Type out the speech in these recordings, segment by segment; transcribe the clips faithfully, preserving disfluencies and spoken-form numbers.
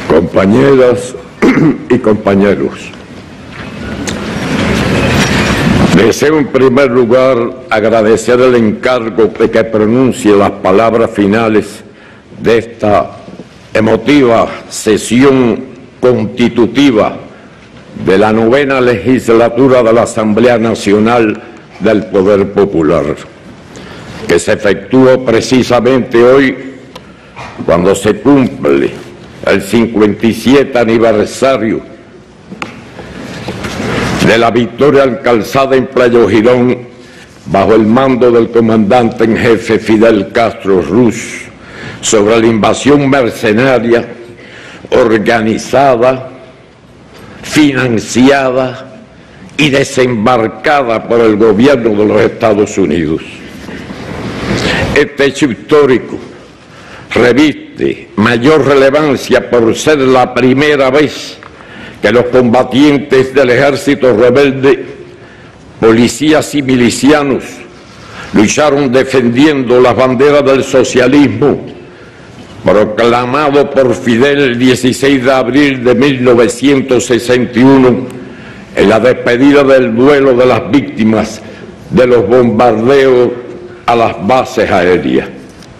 Compañeras y compañeros, deseo en primer lugar agradecer el encargo de que pronuncie las palabras finales de esta emotiva sesión constitutiva de la novena legislatura de la Asamblea Nacional del Poder Popular, que se efectuó precisamente hoy cuando se cumple el cincuenta y siete aniversario de la victoria alcanzada en Playa Girón bajo el mando del comandante en jefe Fidel Castro Ruz sobre la invasión mercenaria organizada, financiada y desembarcada por el gobierno de los Estados Unidos. Este hecho histórico reviste mayor relevancia por ser la primera vez que los combatientes del ejército rebelde, policías y milicianos lucharon defendiendo las banderas del socialismo proclamado por Fidel el dieciséis de abril de mil novecientos sesenta y uno en la despedida del duelo de las víctimas de los bombardeos a las bases aéreas.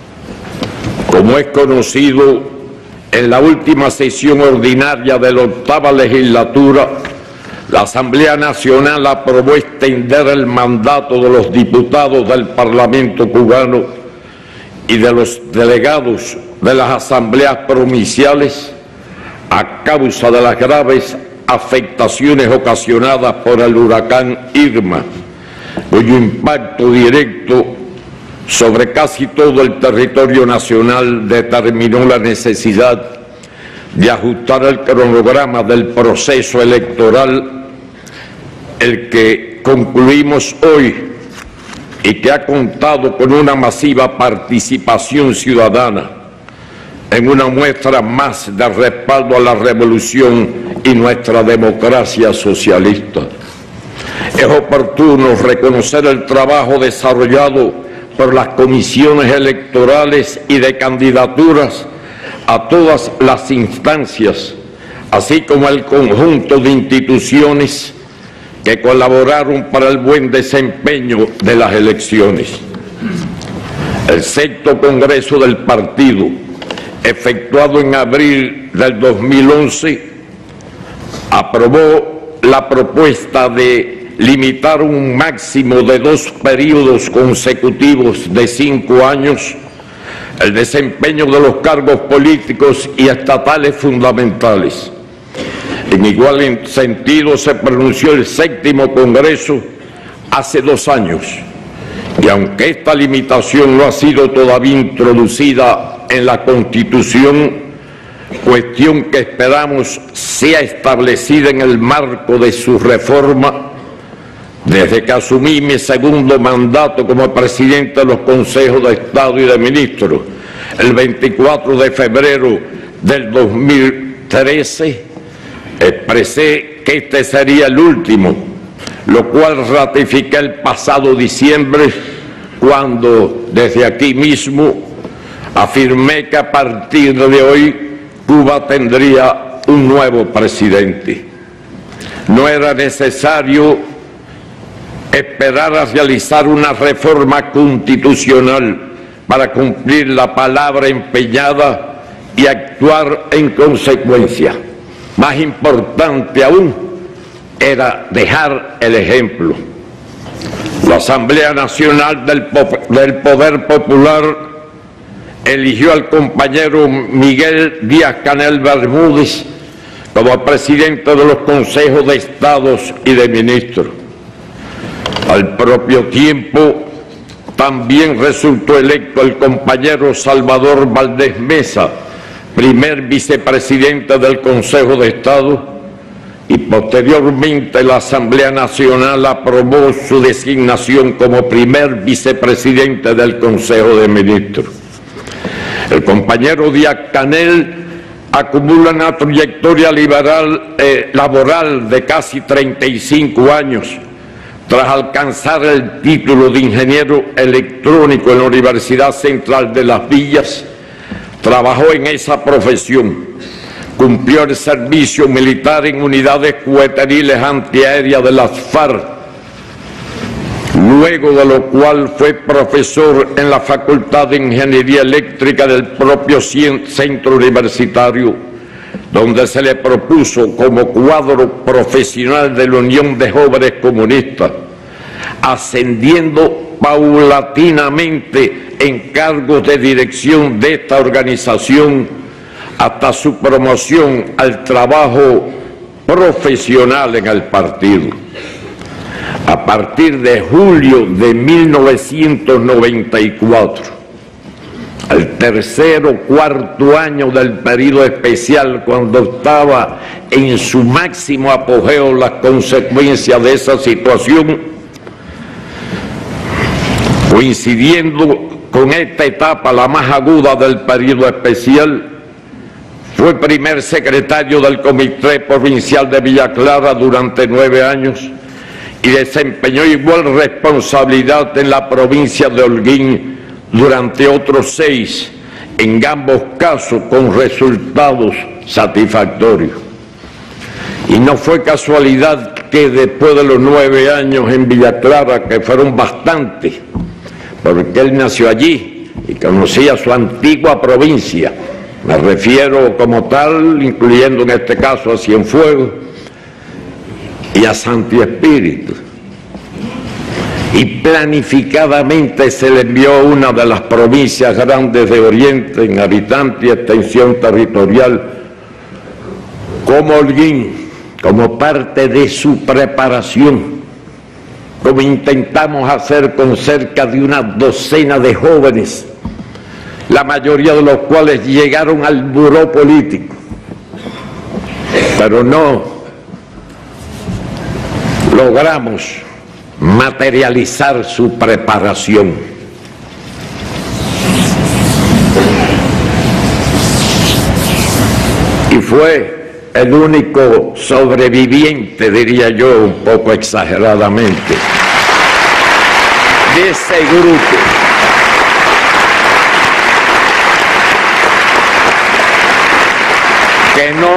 Como es conocido, en la última sesión ordinaria de la octava legislatura, la Asamblea Nacional aprobó extender el mandato de los diputados del Parlamento cubano y de los delegados de las asambleas provinciales a causa de las graves afectaciones ocasionadas por el huracán Irma, cuyo impacto directo sobre casi todo el territorio nacional determinó la necesidad de ajustar el cronograma del proceso electoral, el que concluimos hoy y que ha contado con una masiva participación ciudadana en una muestra más de respaldo a la revolución y nuestra democracia socialista. Es oportuno reconocer el trabajo desarrollado por las comisiones electorales y de candidaturas a todas las instancias, así como el conjunto de instituciones que colaboraron para el buen desempeño de las elecciones. El sexto Congreso del Partido, efectuado en abril del dos mil once, aprobó la propuesta de limitar un máximo de dos periodos consecutivos de cinco años el desempeño de los cargos políticos y estatales fundamentales. En igual sentido se pronunció el séptimo Congreso hace dos años, y aunque esta limitación no ha sido todavía introducida en la Constitución, cuestión que esperamos sea establecida en el marco de su reforma, desde que asumí mi segundo mandato como presidente de los consejos de Estado y de ministros, el veinticuatro de febrero del dos mil trece, expresé que este sería el último, lo cual ratifiqué el pasado diciembre, cuando desde aquí mismo afirmé que a partir de hoy Cuba tendría un nuevo presidente. No era necesario esperar a realizar una reforma constitucional para cumplir la palabra empeñada y actuar en consecuencia. Más importante aún era dejar el ejemplo. La Asamblea Nacional del, del Poder Popular eligió al compañero Miguel Díaz-Canel Bermúdez como presidente de los consejos de Estados y de ministros. Al propio tiempo, también resultó electo el compañero Salvador Valdés Mesa, primer vicepresidente del Consejo de Estado, y posteriormente la Asamblea Nacional aprobó su designación como primer vicepresidente del Consejo de Ministros. El compañero Díaz-Canel acumula una trayectoria liberal, eh, laboral de casi treinta y cinco años, tras alcanzar el título de ingeniero electrónico en la Universidad Central de Las Villas. Trabajó en esa profesión cumplió el servicio militar en unidades cuaterniles antiaéreas de las FARC, luego de lo cual fue profesor en la Facultad de Ingeniería Eléctrica del propio centro universitario, donde se le propuso como cuadro profesional de la Unión de Jóvenes Comunistas, ascendiendo paulatinamente en cargos de dirección de esta organización hasta su promoción al trabajo profesional en el partido. A partir de julio de mil novecientos noventa y cuatro, al tercer o cuarto año del periodo especial, cuando estaba en su máximo apogeo las consecuencias de esa situación, coincidiendo con esta etapa, la más aguda del periodo especial, fue primer secretario del Comité Provincial de Villa Clara durante nueve años y desempeñó igual responsabilidad en la provincia de Holguín durante otros seis, en ambos casos con resultados satisfactorios. Y no fue casualidad que después de los nueve años en Villa Clara, que fueron bastantes, porque él nació allí y conocía su antigua provincia, me refiero como tal, incluyendo en este caso a Cienfuegos y a Santi Espíritu, y planificadamente se le envió a una de las provincias grandes de Oriente en habitante y extensión territorial como Holguín, como parte de su preparación, como intentamos hacer con cerca de una docena de jóvenes, la mayoría de los cuales llegaron al buró político, pero no logramos materializar su preparación. Y fue el único sobreviviente, diría yo, un poco exageradamente, de ese grupo. Que no,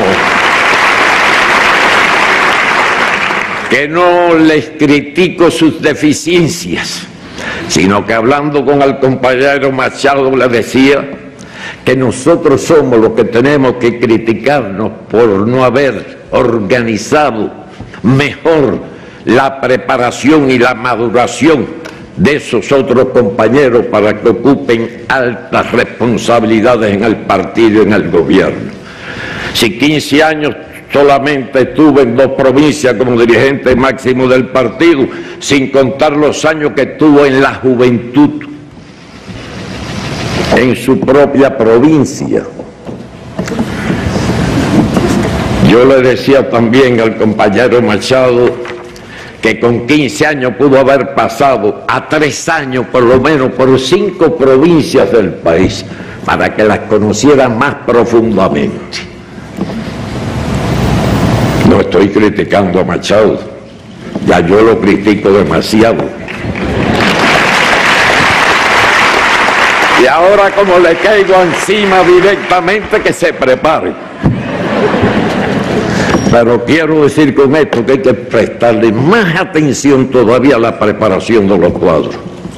que no les critico sus deficiencias, sino que hablando con el compañero Machado le decía que nosotros somos los que tenemos que criticarnos por no haber organizado mejor la preparación y la maduración de esos otros compañeros para que ocupen altas responsabilidades en el partido y en el gobierno. Si quince años solamente estuve en dos provincias como dirigente máximo del partido, sin contar los años que estuvo en la juventud, en su propia provincia. Yo le decía también al compañero Machado que con quince años pudo haber pasado a tres años por lo menos por cinco provincias del país para que las conocieran más profundamente. No estoy criticando a Machado, ya yo lo critico demasiado. Y ahora, como le caigo encima directamente, que se prepare. Pero quiero decir con esto que hay que prestarle más atención todavía a la preparación de los cuadros,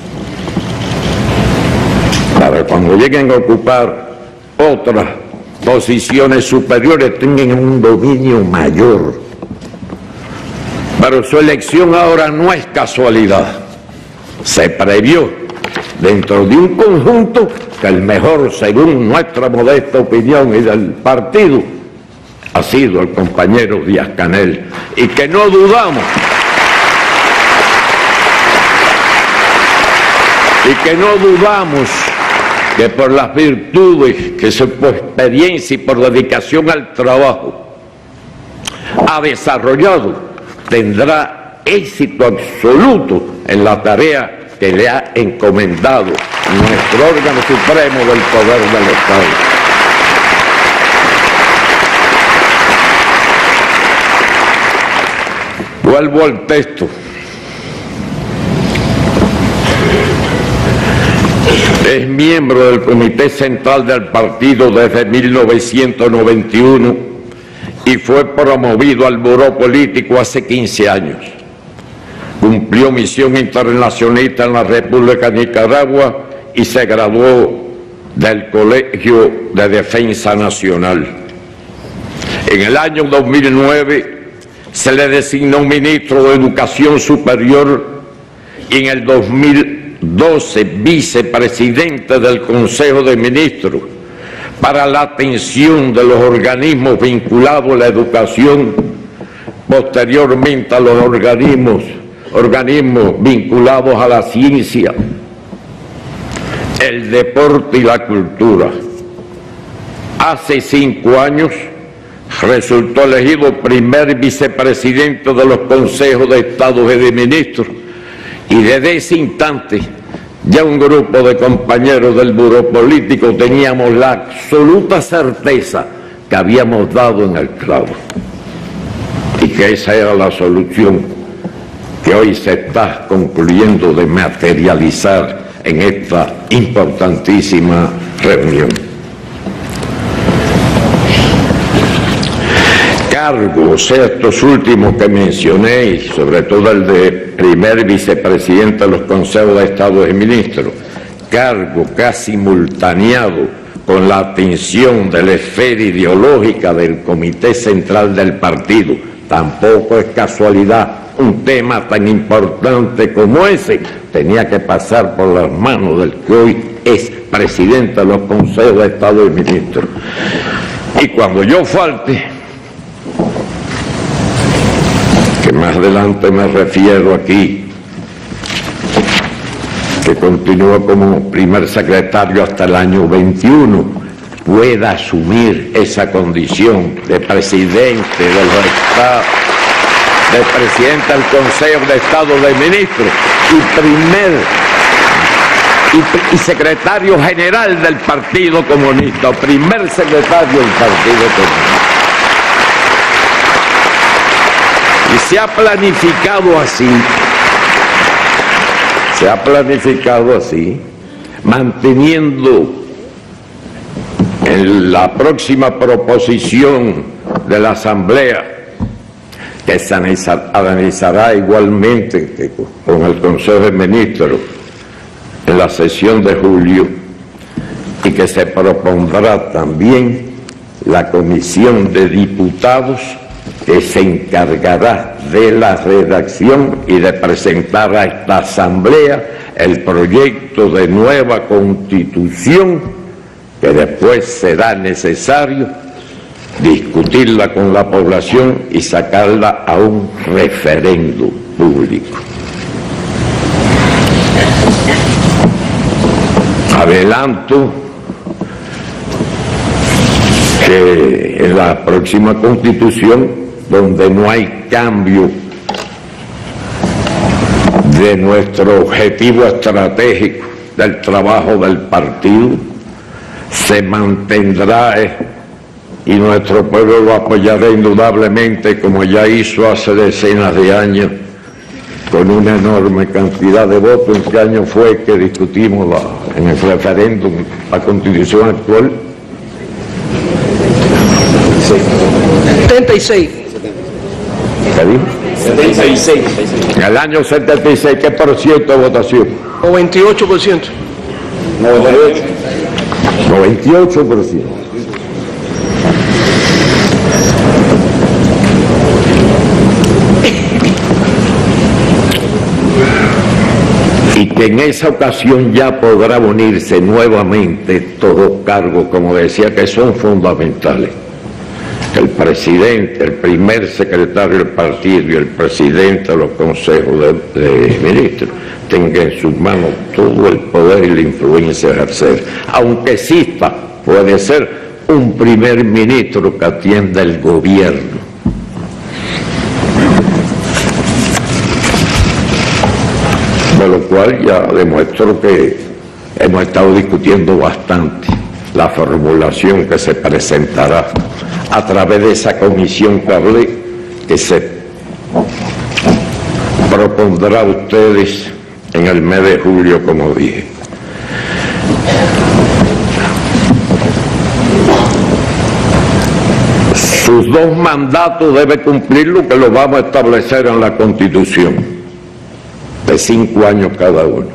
para cuando lleguen a ocupar otras posiciones superiores tengan un dominio mayor. Pero su elección ahora no es casualidad, se previó dentro de un conjunto que el mejor, según nuestra modesta opinión y del partido, ha sido el compañero Díaz-Canel, y que no dudamos y que no dudamos que por las virtudes, que su experiencia y por dedicación al trabajo ha desarrollado, tendrá éxito absoluto en la tarea que le ha encomendado nuestro órgano supremo del poder del Estado. Vuelvo al texto. Es miembro del Comité Central del Partido desde mil novecientos noventa y uno y fue promovido al Buró Político hace quince años. Cumplió misión internacionalista en la República de Nicaragua y se graduó del Colegio de Defensa Nacional. En el año dos mil nueve se le designó ministro de Educación Superior y en el dos mil doce vicepresidente del Consejo de Ministros para la atención de los organismos vinculados a la educación, posteriormente a los organismos, organismos vinculados a la ciencia, el deporte y la cultura. Hace cinco años resultó elegido primer vicepresidente de los consejos de Estado y de Ministros, y desde ese instante ya un grupo de compañeros del Buró Político teníamos la absoluta certeza que habíamos dado en el clavo y que esa era la solución que hoy se está concluyendo de materializar en esta importantísima reunión. Cargos, estos últimos que mencioné, y sobre todo el de primer vicepresidente de los consejos de Estado y Ministros, cargo casi simultaneado con la atención de la esfera ideológica del Comité Central del Partido. Tampoco es casualidad, un tema tan importante como ese tenía que pasar por las manos del que hoy es presidente de los consejos de Estado y Ministros. Y cuando yo falte, que más adelante me refiero aquí, que continúa como primer secretario hasta el año veintiuno, pueda asumir esa condición de presidente de los Estados, de presidente del Consejo de Estado de Ministros y primer y, y secretario general del Partido Comunista, primer secretario del Partido Comunista. Y se ha planificado así, se ha planificado así, manteniendo en la próxima proposición de la Asamblea, que se analizará igualmente que con el Consejo de Ministros en la sesión de julio, y que se propondrá también la Comisión de Diputados, que se encargará de la redacción y de presentar a esta Asamblea el proyecto de nueva Constitución, que después será necesario discutirla con la población y sacarla a un referéndum público. Adelanto que en la próxima Constitución, donde no hay cambio de nuestro objetivo estratégico del trabajo del partido, se mantendrá eh, y nuestro pueblo lo apoyará indudablemente, como ya hizo hace decenas de años, con una enorme cantidad de votos. ¿En qué año fue que discutimos la, en el referéndum la Constitución actual? setenta y seis. ¿Qué dijo? setenta y seis. En el año setenta y seis, ¿qué por ciento de votación? noventa y ocho por ciento. noventa y ocho por ciento. Y que en esa ocasión ya podrá unirse nuevamente todos cargos, como decía, que son fundamentales. El presidente, el primer secretario del partido y el presidente de los consejos de, de ministros tengan en sus manos todo el poder y la influencia de ejercer. Aunque exista, puede ser un primer ministro que atienda el gobierno. De lo cual ya demuestro que hemos estado discutiendo bastante la formulación que se presentará a través de esa comisión que hablé, que se propondrá a ustedes en el mes de julio, como dije. Sus dos mandatos debe cumplirlo, que lo vamos a establecer en la Constitución, de cinco años cada uno.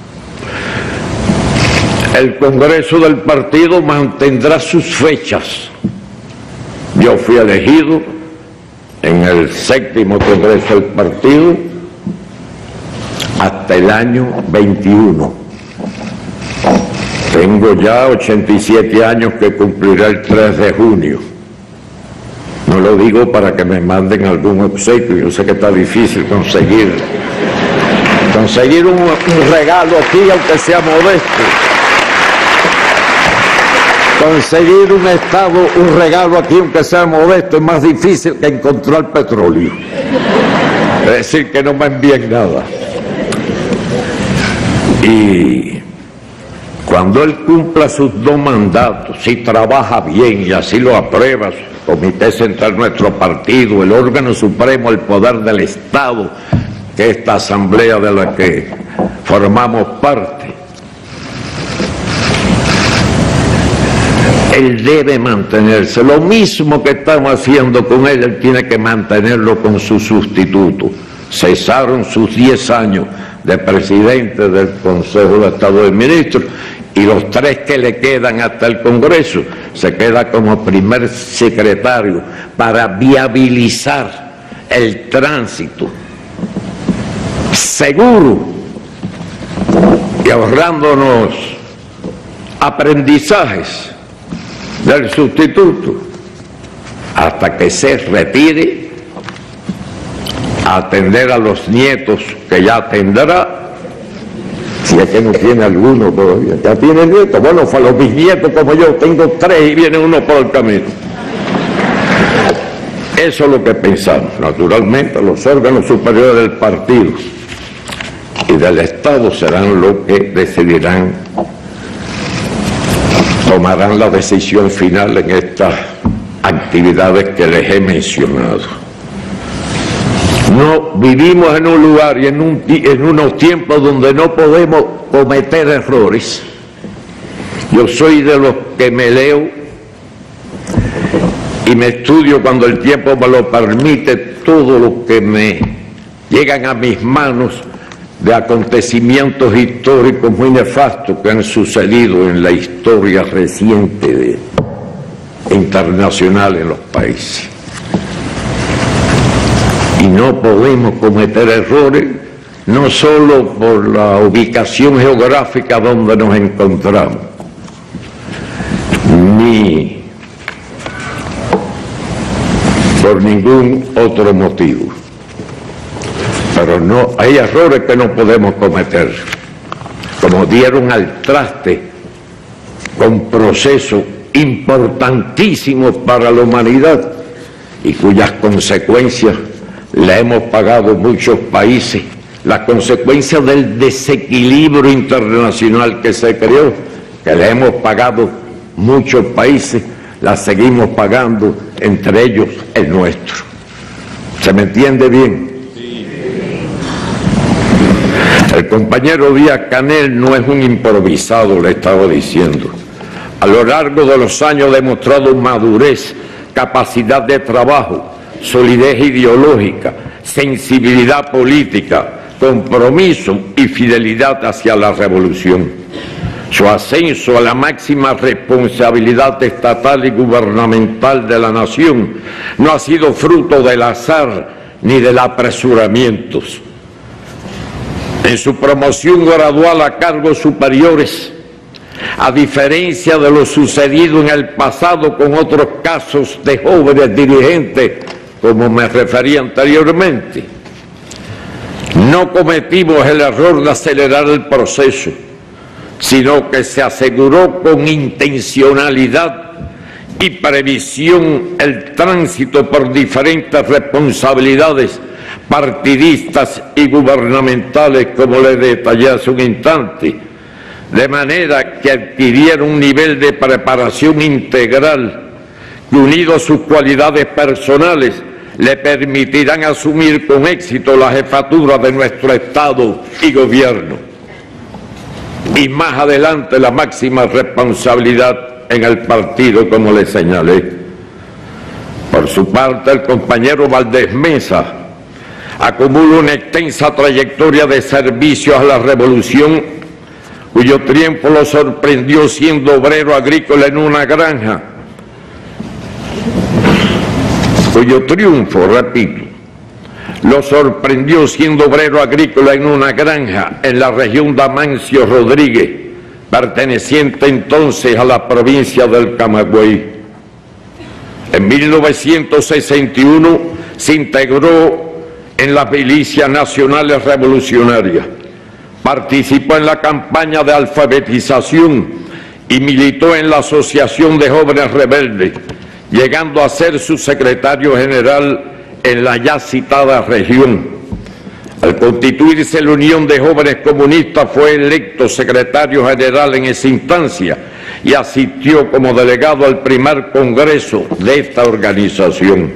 El Congreso del partido mantendrá sus fechas. Yo fui elegido en el séptimo Congreso del partido hasta el año veintiuno. Tengo ya ochenta y siete años que cumpliré el tres de junio. No lo digo para que me manden algún obsequio, yo sé que está difícil conseguir, conseguir un, un regalo aquí, aunque sea modesto. Conseguir un Estado, un regalo aquí, aunque sea modesto, es más difícil que encontrar petróleo. Es decir, que no me envíen nada. Y cuando él cumpla sus dos mandatos, si trabaja bien y así lo aprueba el Comité Central de nuestro partido, el órgano supremo, el poder del Estado, que esta asamblea de la que formamos parte, él debe mantenerse. Lo mismo que estamos haciendo con él, él tiene que mantenerlo con su sustituto. Cesaron sus diez años de presidente del Consejo de Estado de Ministros y los tres que le quedan hasta el Congreso se queda como primer secretario para viabilizar el tránsito seguro y ahorrándonos aprendizajes del sustituto hasta que se retire a atender a los nietos que ya tendrá, si es que no tiene alguno todavía. Ya tiene nietos, bueno, fue a los bisnietos como yo, tengo tres y viene uno por el camino. Eso es lo que pensamos. Naturalmente los órganos superiores del partido y del Estado serán los que decidirán, tomarán la decisión final en estas actividades que les he mencionado. No vivimos en un lugar y en, un, en unos tiempos donde no podemos cometer errores. Yo soy de los que me leo y me estudio cuando el tiempo me lo permite todo lo que me llegan a mis manos de acontecimientos históricos muy nefastos que han sucedido en la historia reciente de, internacional en los países. Y no podemos cometer errores, no solo por la ubicación geográfica donde nos encontramos, ni por ningún otro motivo. Pero no, hay errores que no podemos cometer, como dieron al traste con procesos importantísimos para la humanidad y cuyas consecuencias le hemos pagado muchos países, las consecuencias del desequilibrio internacional que se creó, que le hemos pagado muchos países, las seguimos pagando, entre ellos el nuestro. ¿Se me entiende bien? Sí. El compañero Díaz-Canel no es un improvisado, le estaba diciendo. A lo largo de los años ha demostrado madurez, capacidad de trabajo, solidez ideológica, sensibilidad política, compromiso y fidelidad hacia la revolución. Su ascenso a la máxima responsabilidad estatal y gubernamental de la nación no ha sido fruto del azar ni del apresuramiento. En su promoción gradual a cargos superiores, a diferencia de lo sucedido en el pasado con otros casos de jóvenes dirigentes, como me refería anteriormente, no cometimos el error de acelerar el proceso, sino que se aseguró con intencionalidad y previsión el tránsito por diferentes responsabilidades partidistas y gubernamentales, como les detallé hace un instante, de manera que adquiriera un nivel de preparación integral que, unido a sus cualidades personales, le permitirán asumir con éxito la jefatura de nuestro Estado y Gobierno. y más adelante la máxima responsabilidad en el partido, como le señalé. Por su parte, el compañero Valdés Mesa acumula una extensa trayectoria de servicio a la revolución, cuyo triunfo lo sorprendió siendo obrero agrícola en una granja, cuyo triunfo, repito, lo sorprendió siendo obrero agrícola en una granja en la región de Amancio Rodríguez, perteneciente entonces a la provincia del Camagüey. En mil novecientos sesenta y uno se integró en las milicias nacionales revolucionarias, participó en la campaña de alfabetización y militó en la Asociación de Jóvenes Rebeldes, llegando a ser su secretario general en la ya citada región. Al constituirse la Unión de Jóvenes Comunistas fue electo secretario general en esa instancia y asistió como delegado al primer congreso de esta organización.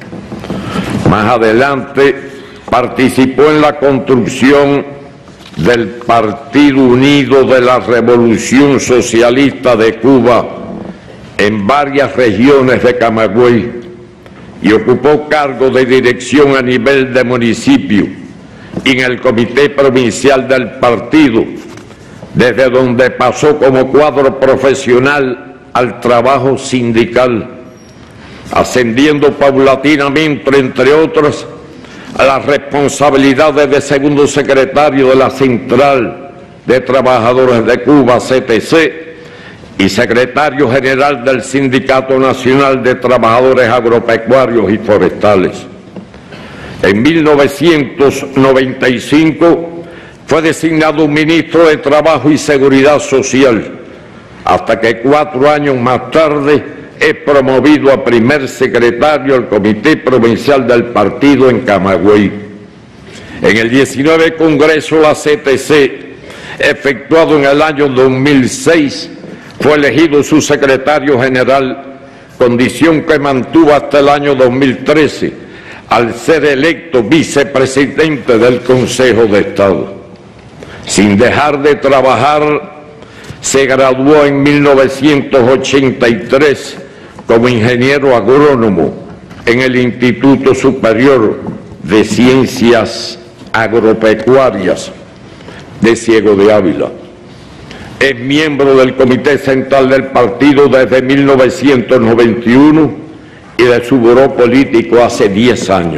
Más adelante participó en la construcción del Partido Unido de la Revolución Socialista de Cuba en varias regiones de Camagüey y ocupó cargo de dirección a nivel de municipio y en el Comité Provincial del Partido, desde donde pasó como cuadro profesional al trabajo sindical, ascendiendo paulatinamente, entre otros, a las responsabilidades de segundo secretario de la Central de Trabajadores de Cuba, C T C, y secretario general del Sindicato Nacional de Trabajadores Agropecuarios y Forestales. En mil novecientos noventa y cinco fue designado ministro de Trabajo y Seguridad Social, hasta que cuatro años más tarde es promovido a primer secretario del Comité Provincial del Partido en Camagüey. En el diecinueve Congreso de la C T C, efectuado en el año dos mil seis, fue elegido su secretario general, condición que mantuvo hasta el año dos mil trece, al ser electo vicepresidente del Consejo de Estado. Sin dejar de trabajar, se graduó en mil novecientos ochenta y tres como ingeniero agrónomo en el Instituto Superior de Ciencias Agropecuarias de Ciego de Ávila. Es miembro del Comité Central del Partido desde mil novecientos noventa y uno y de su buró político hace diez años.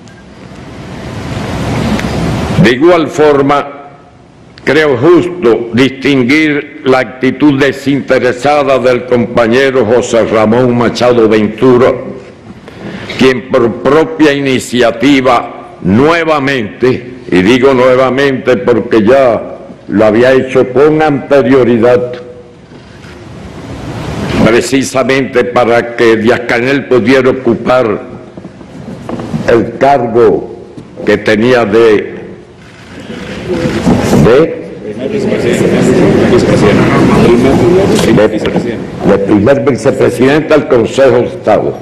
De igual forma, creo justo distinguir la actitud desinteresada del compañero José Ramón Machado Ventura, quien por propia iniciativa nuevamente, y digo nuevamente porque ya lo había hecho con anterioridad, precisamente para que Díaz-Canel pudiera ocupar el cargo que tenía de, de, de, de primer vicepresidente del Consejo de Estado,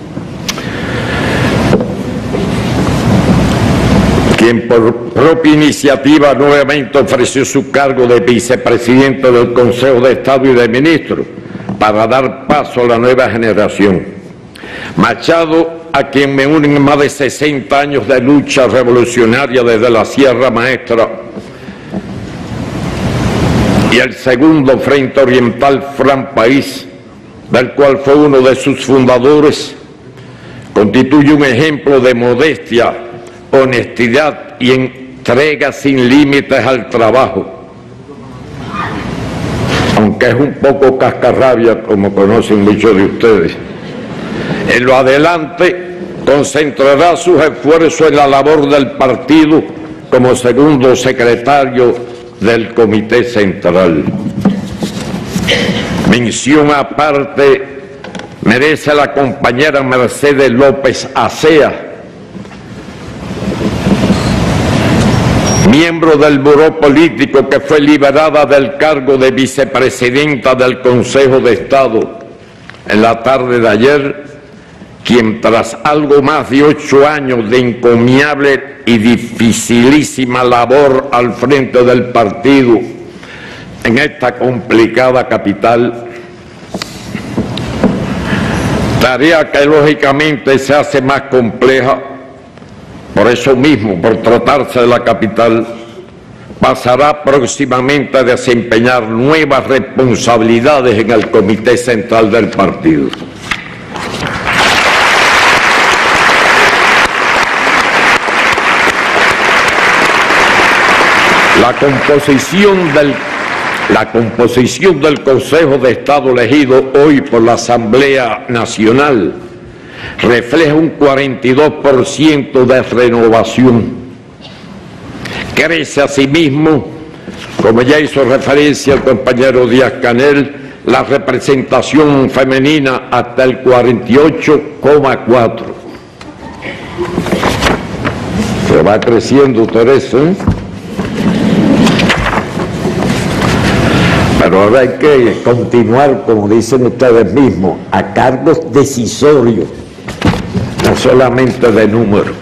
quien por propia iniciativa nuevamente ofreció su cargo de vicepresidente del Consejo de Estado y de ministro, para dar paso a la nueva generación. Machado, a quien me unen más de sesenta años de lucha revolucionaria desde la Sierra Maestra y el segundo Frente Oriental Fran País, del cual fue uno de sus fundadores, constituye un ejemplo de modestia, honestidad y entrega sin límites al trabajo, aunque es un poco cascarrabia, como conocen muchos de ustedes. En lo adelante concentrará sus esfuerzos en la labor del partido como segundo secretario del Comité Central. Mención aparte merece la compañera Mercedes López Acea, miembro del buró político, que fue liberada del cargo de vicepresidenta del Consejo de Estado en la tarde de ayer, quien tras algo más de ocho años de encomiable y dificilísima labor al frente del partido, en esta complicada capital, tarea que lógicamente se hace más compleja, por eso mismo, por tratarse de la capital, pasará próximamente a desempeñar nuevas responsabilidades en el Comité Central del partido. La composición del, la composición del Consejo de Estado elegido hoy por la Asamblea Nacional refleja un cuarenta y dos por ciento de renovación. Crece asimismo, como ya hizo referencia el compañero Díaz-Canel, la representación femenina hasta el cuarenta y ocho coma cuatro por ciento. Se va creciendo, Teresa, ¿eh? Pero ahora hay que continuar, como dicen ustedes mismos, a cargos decisorios, no solamente de número.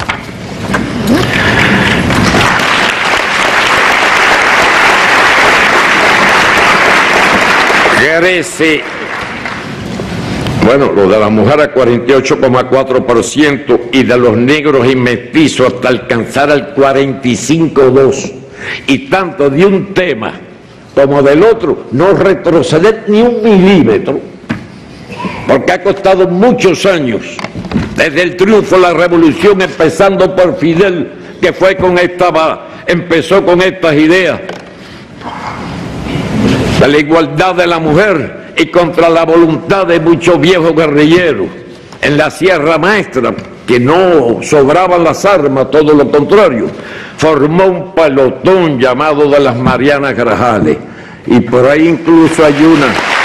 Crece, bueno, lo de la mujer a cuarenta y ocho coma cuatro por ciento y de los negros y mestizos hasta alcanzar al cuarenta y cinco coma dos por ciento. Y tanto de un tema como del otro, no retroceder ni un milímetro, porque ha costado muchos años, desde el triunfo de la revolución, empezando por Fidel, que fue con esta, empezó con estas ideas de la igualdad de la mujer y contra la voluntad de muchos viejos guerrilleros en la Sierra Maestra, que no sobraban las armas, todo lo contrario. Formó un pelotón llamado de las Marianas Grajales, y por ahí incluso hay una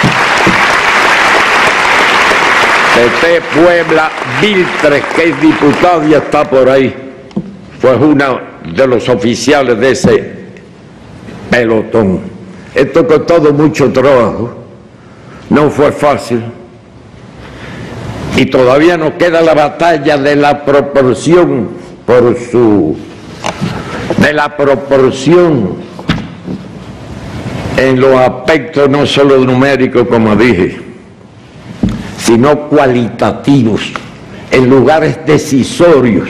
T T Puebla Viltres, que es diputada y está por ahí, fue una de los oficiales de ese pelotón. Esto costó mucho trabajo, no fue fácil, y todavía nos queda la batalla de la proporción por su de la proporción en los aspectos no solo numéricos, como dije, sino cualitativos, en lugares decisorios.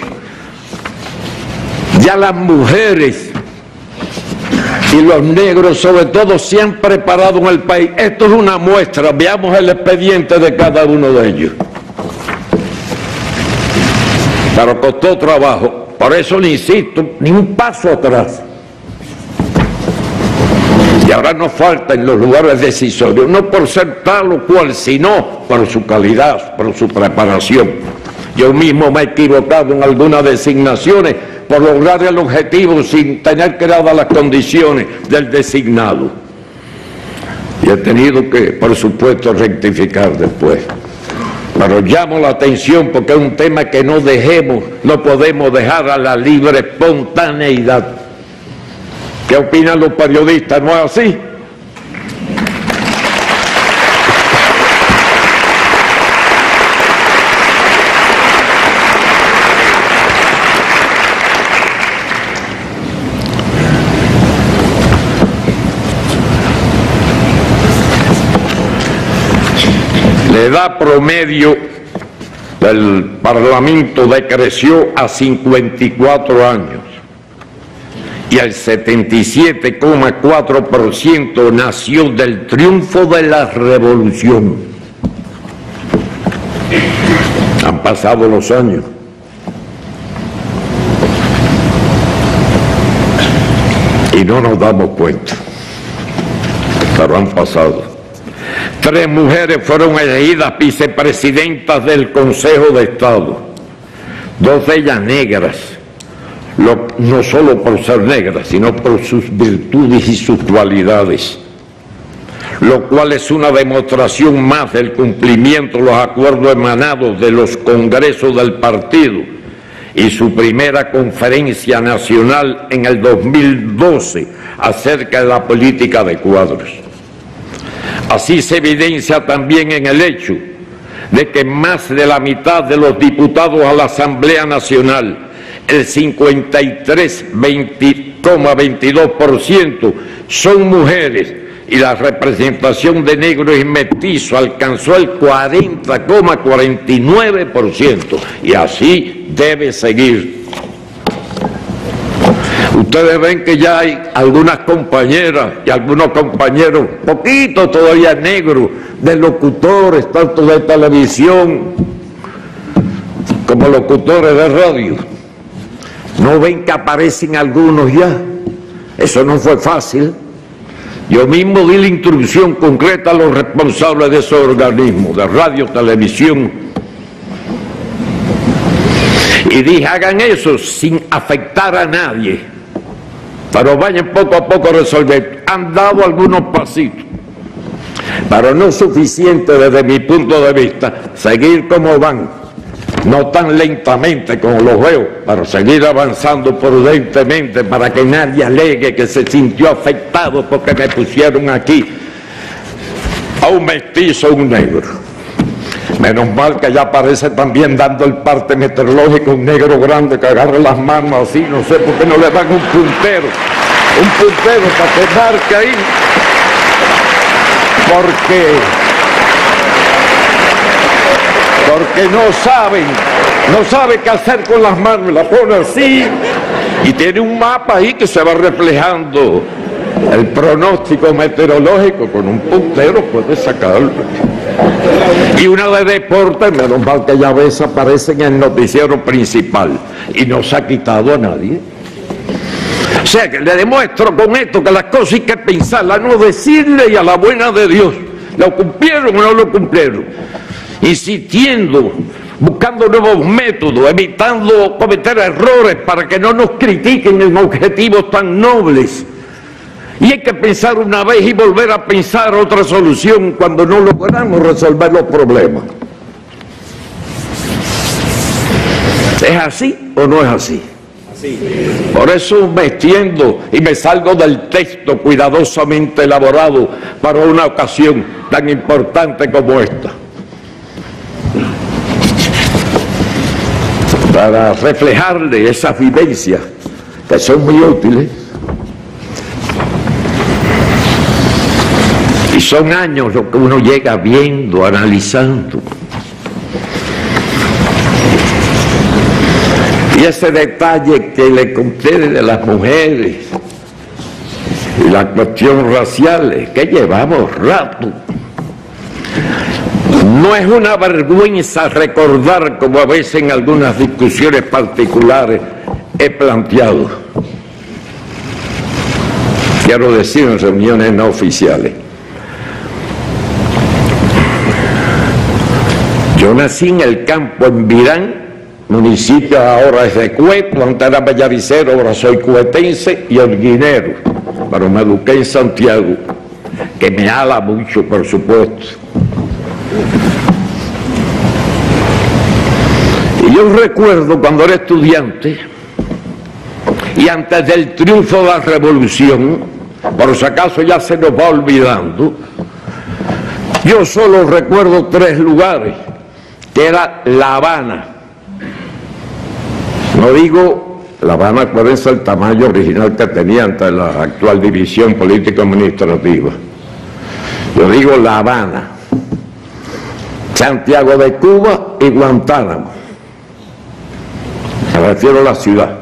Ya las mujeres y los negros, sobre todo, se han preparado en el país. Esto es una muestra, veamos el expediente de cada uno de ellos. Pero costó trabajo, por eso le insisto, ni un paso atrás. Y ahora nos falta en los lugares decisorios, no por ser tal o cual, sino por su calidad, por su preparación. Yo mismo me he equivocado en algunas designaciones por lograr el objetivo sin tener creadas las condiciones del designado. Y he tenido que, por supuesto, rectificar después. Pero llamo la atención porque es un tema que no dejemos, no podemos dejar a la libre espontaneidad. ¿Qué opinan los periodistas? ¿No es así? La edad promedio del Parlamento decreció a cincuenta y cuatro años y el setenta y siete coma cuatro por ciento nació del triunfo de la revolución. Han pasado los años. Y no nos damos cuenta, pero han pasado. Tres mujeres fueron elegidas vicepresidentas del Consejo de Estado, dos de ellas negras, lo, no solo por ser negras, sino por sus virtudes y sus cualidades, lo cual es una demostración más del cumplimiento de los acuerdos emanados de los congresos del partido y su primera conferencia nacional en el dos mil doce acerca de la política de cuadros. Así se evidencia también en el hecho de que más de la mitad de los diputados a la Asamblea Nacional, el cincuenta y tres coma veintidós por ciento son mujeres y la representación de negros y mestizos alcanzó el cuarenta coma cuarenta y nueve por ciento y así debe seguir. Ustedes ven que ya hay algunas compañeras y algunos compañeros, poquito todavía negros, de locutores, tanto de televisión como locutores de radio. ¿No ven que aparecen algunos ya? Eso no fue fácil. Yo mismo di la instrucción concreta a los responsables de esos organismos, de radio, televisión, y dije, hagan eso sin afectar a nadie, pero vayan poco a poco a resolver. Han dado algunos pasitos, pero no suficiente desde mi punto de vista. Seguir como van, no tan lentamente como los veo, pero seguir avanzando prudentemente para que nadie alegue que se sintió afectado porque me pusieron aquí a un mestizo o un negro. Menos mal que ya aparece también dando el parte meteorológico un negro grande que agarre las manos así, no sé por qué no le dan un puntero, un puntero para que marque ahí, porque, porque no saben, no sabe qué hacer con las manos, la pone así y tiene un mapa ahí que se va reflejando el pronóstico meteorológico, con un puntero puede sacarlo. Y una de deporte, menos mal que ya a veces aparece en el noticiero principal y no se ha quitado a nadie. O sea que le demuestro con esto que las cosas hay que pensarlas, no decirle y a la buena de Dios, ¿lo cumplieron o no lo cumplieron? Insistiendo, buscando nuevos métodos, evitando cometer errores para que no nos critiquen en objetivos tan nobles. Y hay que pensar una vez y volver a pensar otra solución cuando no logramos resolver los problemas. ¿Es así o no es así? Así. Por eso me extiendo y me salgo del texto cuidadosamente elaborado para una ocasión tan importante como esta, para reflejarle esas vivencias que son muy útiles. Y son años lo que uno llega viendo, analizando. Y ese detalle que le conté de las mujeres y la cuestión racial, es que llevamos rato. No es una vergüenza recordar, como a veces en algunas discusiones particulares he planteado, quiero decir en reuniones no oficiales. Yo nací en el campo, en Virán, municipio ahora es de Cueto, antes era Bellavicero, ahora soy cuetense y holguinero, pero me eduqué en Santiago, que me ala mucho, por supuesto. Y yo recuerdo cuando era estudiante, y antes del triunfo de la revolución, por si acaso ya se nos va olvidando, yo solo recuerdo tres lugares, que era La Habana. No digo La Habana, acuérdense el tamaño original que tenía ante la actual división político-administrativa. Yo digo La Habana, Santiago de Cuba y Guantánamo. Me refiero a la ciudad.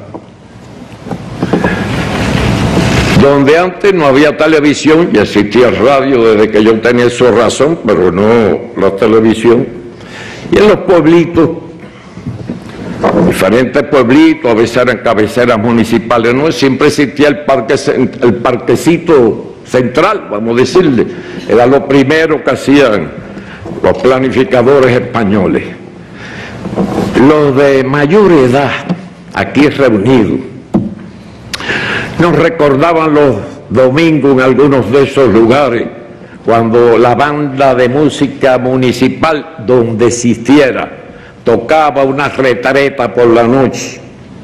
Donde antes no había televisión y existía radio desde que yo tenía su razón, pero no la televisión. Y en los pueblitos, diferentes pueblitos, a veces eran cabeceras municipales, no siempre existía el parque, el parquecito central, vamos a decirle, era lo primero que hacían los planificadores españoles. Los de mayor edad, aquí reunidos, nos recordaban los domingos en algunos de esos lugares, cuando la banda de música municipal, donde existiera, tocaba una retreta por la noche.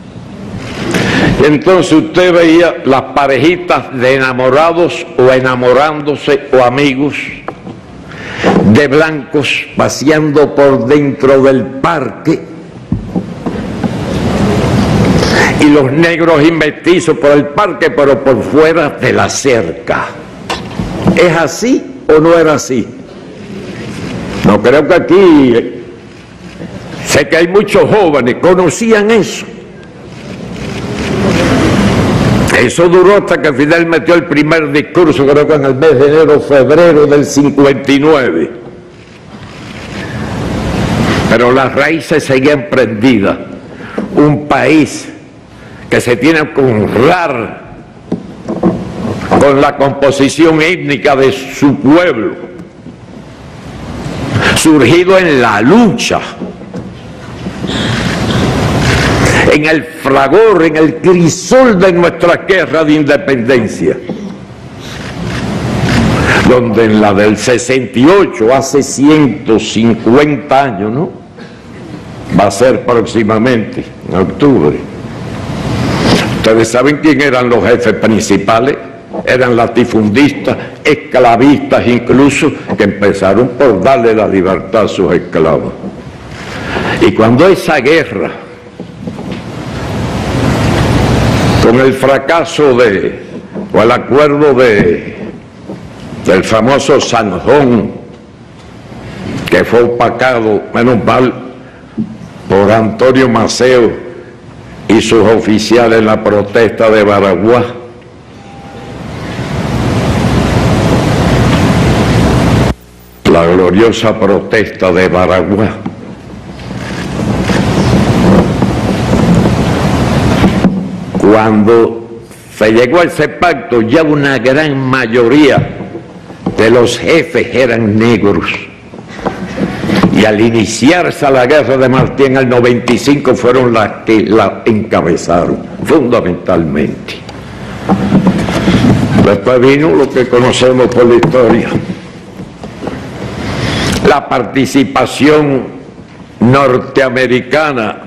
Y entonces usted veía las parejitas de enamorados o enamorándose o amigos de blancos paseando por dentro del parque y los negros y mestizos por el parque, pero por fuera de la cerca. ¿Es así o no era así? No creo que aquí, sé que hay muchos jóvenes, conocían eso. Eso duró hasta que Fidel metió el primer discurso, creo que en el mes de enero, febrero del cincuenta y nueve. Pero las raíces seguían prendidas. Un país que se tiene que honrar con la composición étnica de su pueblo, surgido en la lucha, en el fragor, en el crisol de nuestra guerra de independencia, donde en la del sesenta y ocho, hace ciento cincuenta años, ¿no? Va a ser próximamente, en octubre. Ustedes saben quién eran los jefes principales. Eran latifundistas, esclavistas incluso, que empezaron por darle la libertad a sus esclavos. Y cuando esa guerra, con el fracaso de, o el acuerdo de, del famoso Sanjón, que fue opacado, menos mal, por Antonio Maceo y sus oficiales en la protesta de Baraguá, la gloriosa protesta de Baraguá, cuando se llegó a ese pacto, ya una gran mayoría de los jefes eran negros, y al iniciarse la guerra de Martí en el noventa y cinco fueron las que la encabezaron fundamentalmente. Después vino lo que conocemos por la historia, la participación norteamericana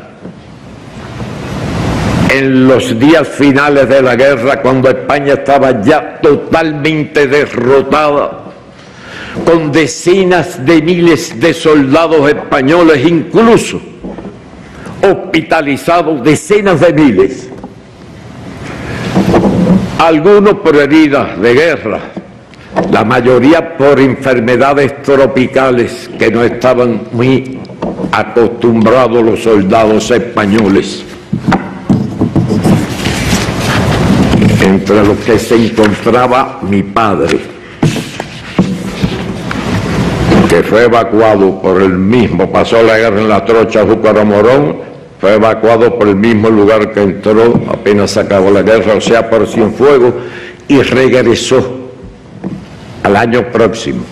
en los días finales de la guerra, cuando España estaba ya totalmente derrotada, con decenas de miles de soldados españoles, incluso hospitalizados, decenas de miles, algunos por heridas de guerra, la mayoría por enfermedades tropicales que no estaban muy acostumbrados los soldados españoles, entre los que se encontraba mi padre, que fue evacuado por el mismo, pasó la guerra en la trocha Júcar Morón, fue evacuado por el mismo lugar que entró apenas se acabó la guerra, o sea, por Cienfuegos, y regresó al año próximo.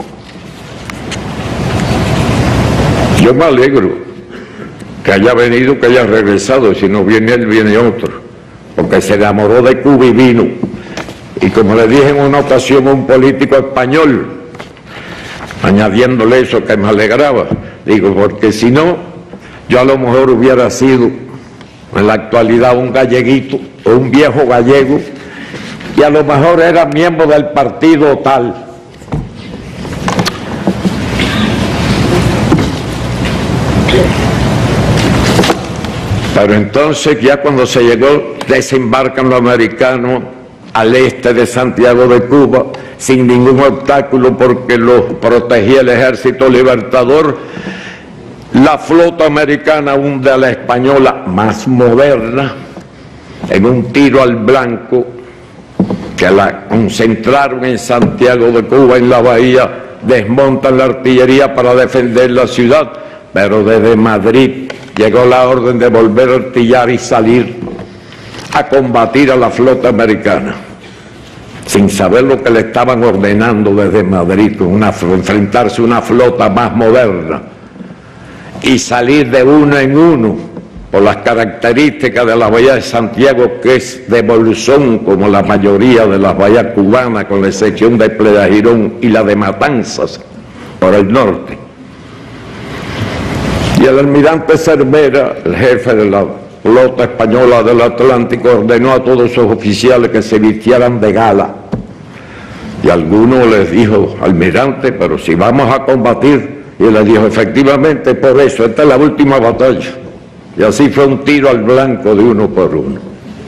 Yo me alegro que haya venido, que haya regresado, si no viene él, viene otro, porque se enamoró de Cuba y vino. Y como le dije en una ocasión a un político español, añadiéndole eso que me alegraba, digo, porque si no, yo a lo mejor hubiera sido en la actualidad un galleguito o un viejo gallego, y a lo mejor era miembro del partido tal. Pero entonces ya cuando se llegó, desembarcan los americanos al este de Santiago de Cuba sin ningún obstáculo, porque los protegía el ejército libertador. La flota americana hunde a la española más moderna en un tiro al blanco, que la concentraron en Santiago de Cuba, en la bahía, desmontan la artillería para defender la ciudad, pero desde Madrid llegó la orden de volver a artillar y salir a combatir a la flota americana, sin saber lo que le estaban ordenando desde Madrid, una, enfrentarse a una flota más moderna y salir de uno en uno, por las características de la bahía de Santiago, que es de bolsón como la mayoría de las bahías cubanas, con la excepción de Playa Girón y la de Matanzas por el norte. Y el almirante Cervera, el jefe de la flota española del Atlántico, ordenó a todos sus oficiales que se vistieran de gala. Y alguno les dijo, almirante, pero si vamos a combatir, y él les dijo, efectivamente, por eso, esta es la última batalla. Y así fue un tiro al blanco de uno por uno.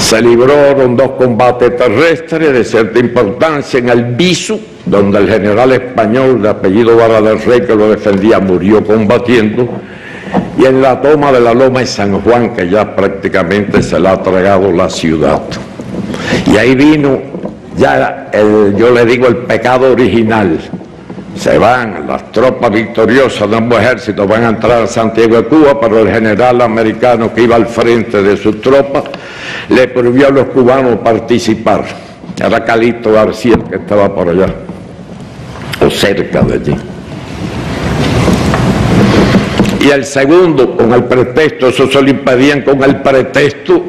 Se libraron dos combates terrestres de cierta importancia en el Bisu, donde el general español de apellido Vara del Rey, que lo defendía, murió combatiendo, y en la toma de la Loma de San Juan, que ya prácticamente se la ha tragado la ciudad. Y ahí vino ya, el, yo le digo, el pecado original. Se van las tropas victoriosas de ambos ejércitos, van a entrar a Santiago de Cuba, pero el general americano que iba al frente de sus tropas le prohibió a los cubanos participar. Era Calixto García, que estaba por allá, o cerca de allí. Y el segundo, con el pretexto, eso se lo impedían con el pretexto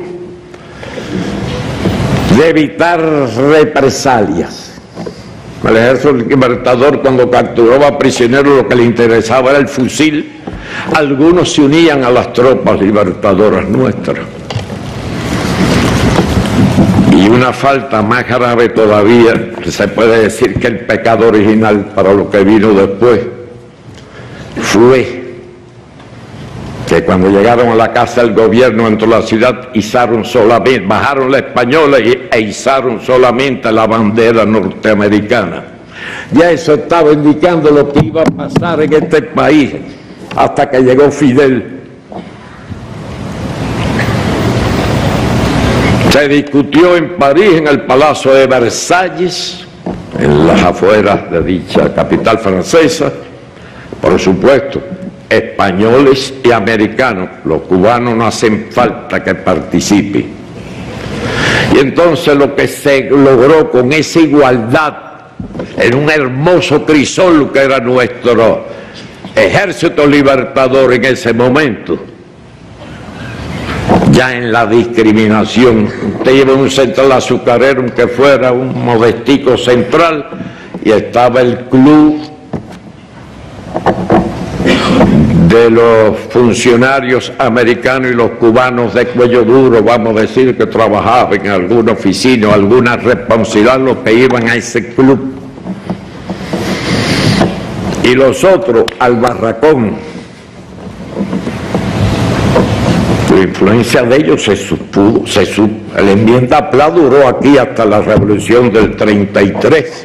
de evitar represalias. El ejército libertador, cuando capturaba prisioneros, lo que le interesaba era el fusil. Algunos se unían a las tropas libertadoras nuestras. Y una falta más grave todavía, se puede decir que el pecado original para lo que vino después, fue que cuando llegaron a la casa del gobierno dentro de la ciudad, izaron solamente, bajaron la española e izaron solamente la bandera norteamericana. Ya eso estaba indicando lo que iba a pasar en este país hasta que llegó Fidel. Se discutió en París, en el Palacio de Versalles, en las afueras de dicha capital francesa, por supuesto, españoles y americanos. Los cubanos no hacen falta que participen. Y entonces lo que se logró con esa igualdad en un hermoso crisol que era nuestro ejército libertador en ese momento, ya en la discriminación. Usted lleva un central azucarero, aunque fuera un modestico central, y estaba el club de los funcionarios americanos y los cubanos de cuello duro, vamos a decir, que trabajaban en alguna oficina o alguna responsabilidad, los que iban a ese club. Y los otros al barracón. La influencia de ellos se supo, se supo. La enmienda Pla duró aquí hasta la revolución del treinta y tres.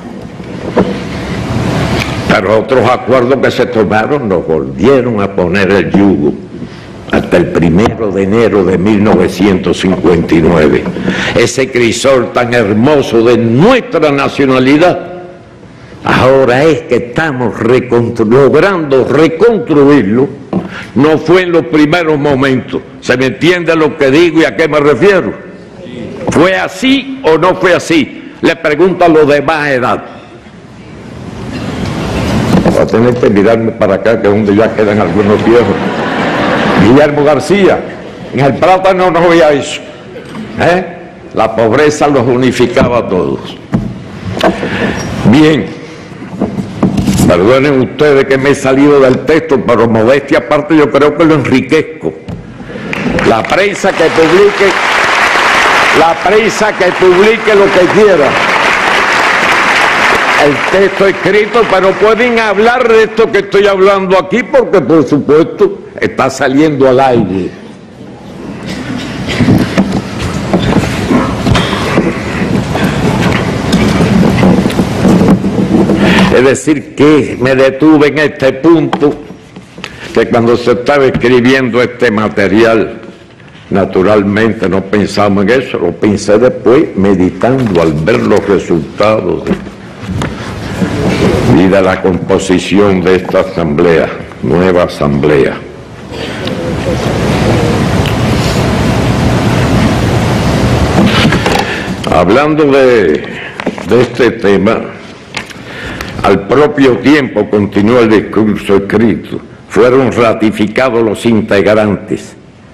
Pero otros acuerdos que se tomaron nos volvieron a poner el yugo hasta el primero de enero de mil novecientos cincuenta y nueve. Ese crisol tan hermoso de nuestra nacionalidad, ahora es que estamos reconstru- logrando reconstruirlo. No fue en los primeros momentos. ¿Se me entiende lo que digo y a qué me refiero? ¿Fue así o no fue así? Le pregunto a los de más edad. Va a tener que mirarme para acá, que es donde ya quedan algunos viejos. Guillermo García, en el Plátano no había eso. ¿Eh? La pobreza los unificaba a todos. Bien, perdonen ustedes que me he salido del texto, pero modestia aparte yo creo que lo enriquezco. La prensa que publique, la prensa que publique lo que quiera. El texto escrito, pero pueden hablar de esto que estoy hablando aquí, porque por supuesto está saliendo al aire. Es decir, que me detuve en este punto, que cuando se estaba escribiendo este material, naturalmente no pensamos en eso, lo pensé después, meditando al ver los resultados de y de la composición de esta asamblea, nueva asamblea. Hablando de, de este tema, al propio tiempo, continuó el discurso escrito, fueron ratificados los integrantes,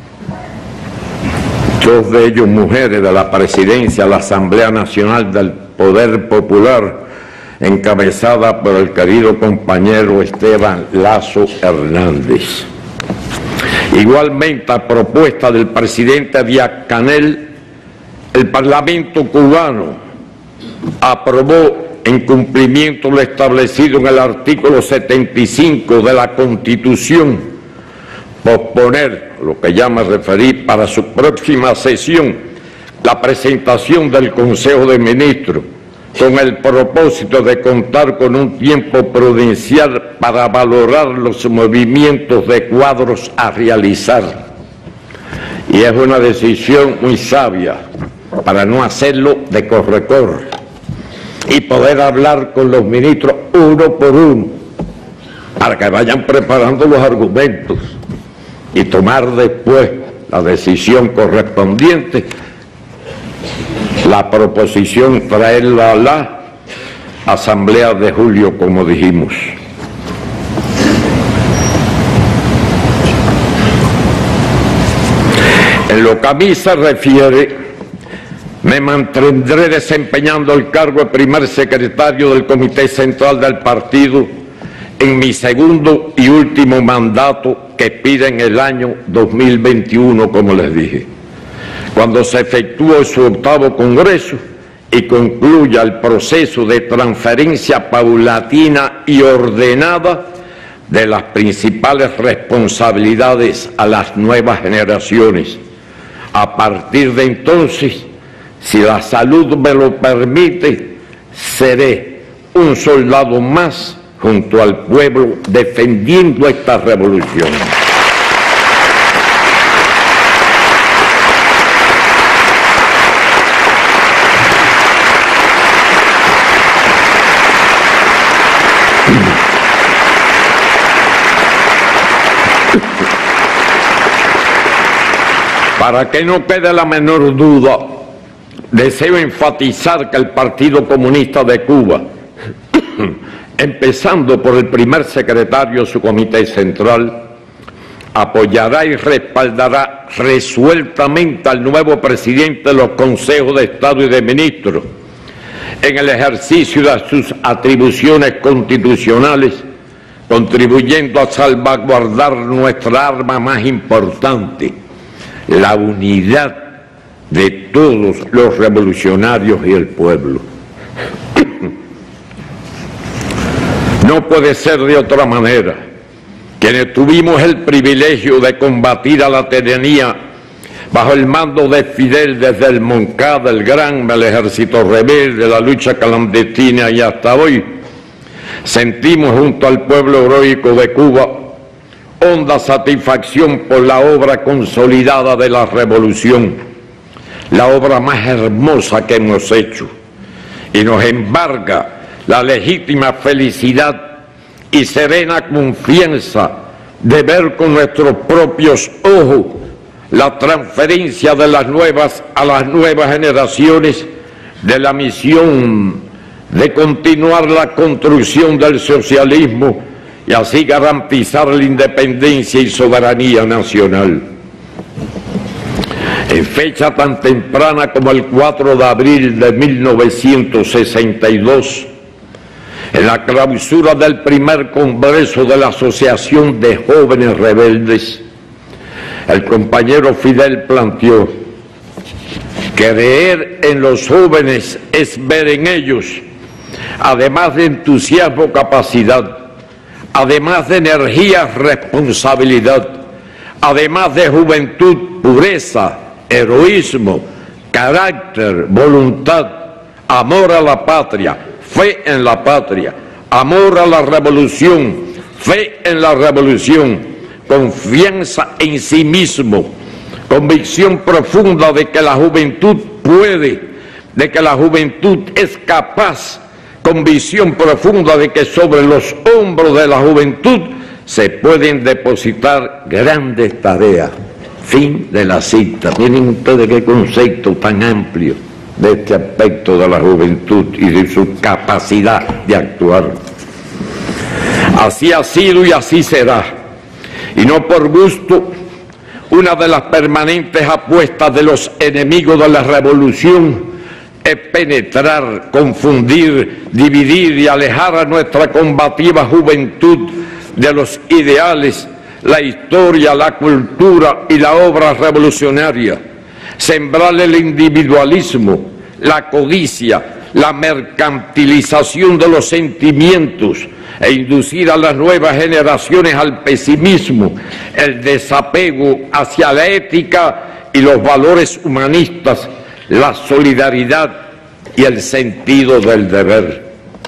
dos de ellos mujeres, de la presidencia de la Asamblea Nacional del Poder Popular, encabezada por el querido compañero Esteban Lazo Hernández. Igualmente, a propuesta del presidente Díaz-Canel, el Parlamento cubano aprobó, en cumplimiento de lo establecido en el artículo setenta y cinco de la Constitución, posponer, lo que ya me referí, para su próxima sesión, la presentación del Consejo de Ministros con el propósito de contar con un tiempo prudencial para valorar los movimientos de cuadros a realizar. Y es una decisión muy sabia para no hacerlo de corre-corre y poder hablar con los ministros uno por uno para que vayan preparando los argumentos y tomar después la decisión correspondiente, la proposición traerla a la Asamblea de Julio, como dijimos. En lo que a mí se refiere, me mantendré desempeñando el cargo de primer secretario del Comité Central del Partido en mi segundo y último mandato, que expira en el año dos mil veintiuno, como les dije, cuando se efectúe su octavo congreso y concluya el proceso de transferencia paulatina y ordenada de las principales responsabilidades a las nuevas generaciones. A partir de entonces, si la salud me lo permite, seré un soldado más junto al pueblo defendiendo esta revolución. Para que no quede la menor duda, deseo enfatizar que el Partido Comunista de Cuba, empezando por el primer secretario de su Comité Central, apoyará y respaldará resueltamente al nuevo presidente de los Consejos de Estado y de Ministros en el ejercicio de sus atribuciones constitucionales, contribuyendo a salvaguardar nuestra arma más importante, la unidad de todos los revolucionarios y el pueblo. No puede ser de otra manera. Quienes tuvimos el privilegio de combatir a la tiranía bajo el mando de Fidel desde el Moncada, el Gran, el ejército rebelde, la lucha clandestina y hasta hoy, sentimos junto al pueblo heroico de Cuba honda satisfacción por la obra consolidada de la revolución, la obra más hermosa que hemos hecho, y nos embarga la legítima felicidad y serena confianza de ver con nuestros propios ojos la transferencia de las nuevas a las nuevas generaciones de la misión de continuar la construcción del socialismo y así garantizar la independencia y soberanía nacional. En fecha tan temprana como el cuatro de abril de mil novecientos sesenta y dos, en la clausura del primer congreso de la Asociación de Jóvenes Rebeldes, el compañero Fidel planteó: creer en los jóvenes es ver en ellos, además de entusiasmo, capacidad, además de energía, responsabilidad, además de juventud, pureza, heroísmo, carácter, voluntad, amor a la patria, fe en la patria, amor a la revolución, fe en la revolución, confianza en sí mismo, convicción profunda de que la juventud puede, de que la juventud es capaz, convicción profunda de que sobre los hombros de la juventud se pueden depositar grandes tareas. Fin de la cita. Miren ustedes qué concepto tan amplio de este aspecto de la juventud y de su capacidad de actuar. Así ha sido y así será. Y no por gusto, una de las permanentes apuestas de los enemigos de la revolución es penetrar, confundir, dividir y alejar a nuestra combativa juventud de los ideales, la historia, la cultura y la obra revolucionaria, sembrarle el individualismo, la codicia, la mercantilización de los sentimientos e inducir a las nuevas generaciones al pesimismo, el desapego hacia la ética y los valores humanistas, la solidaridad y el sentido del deber.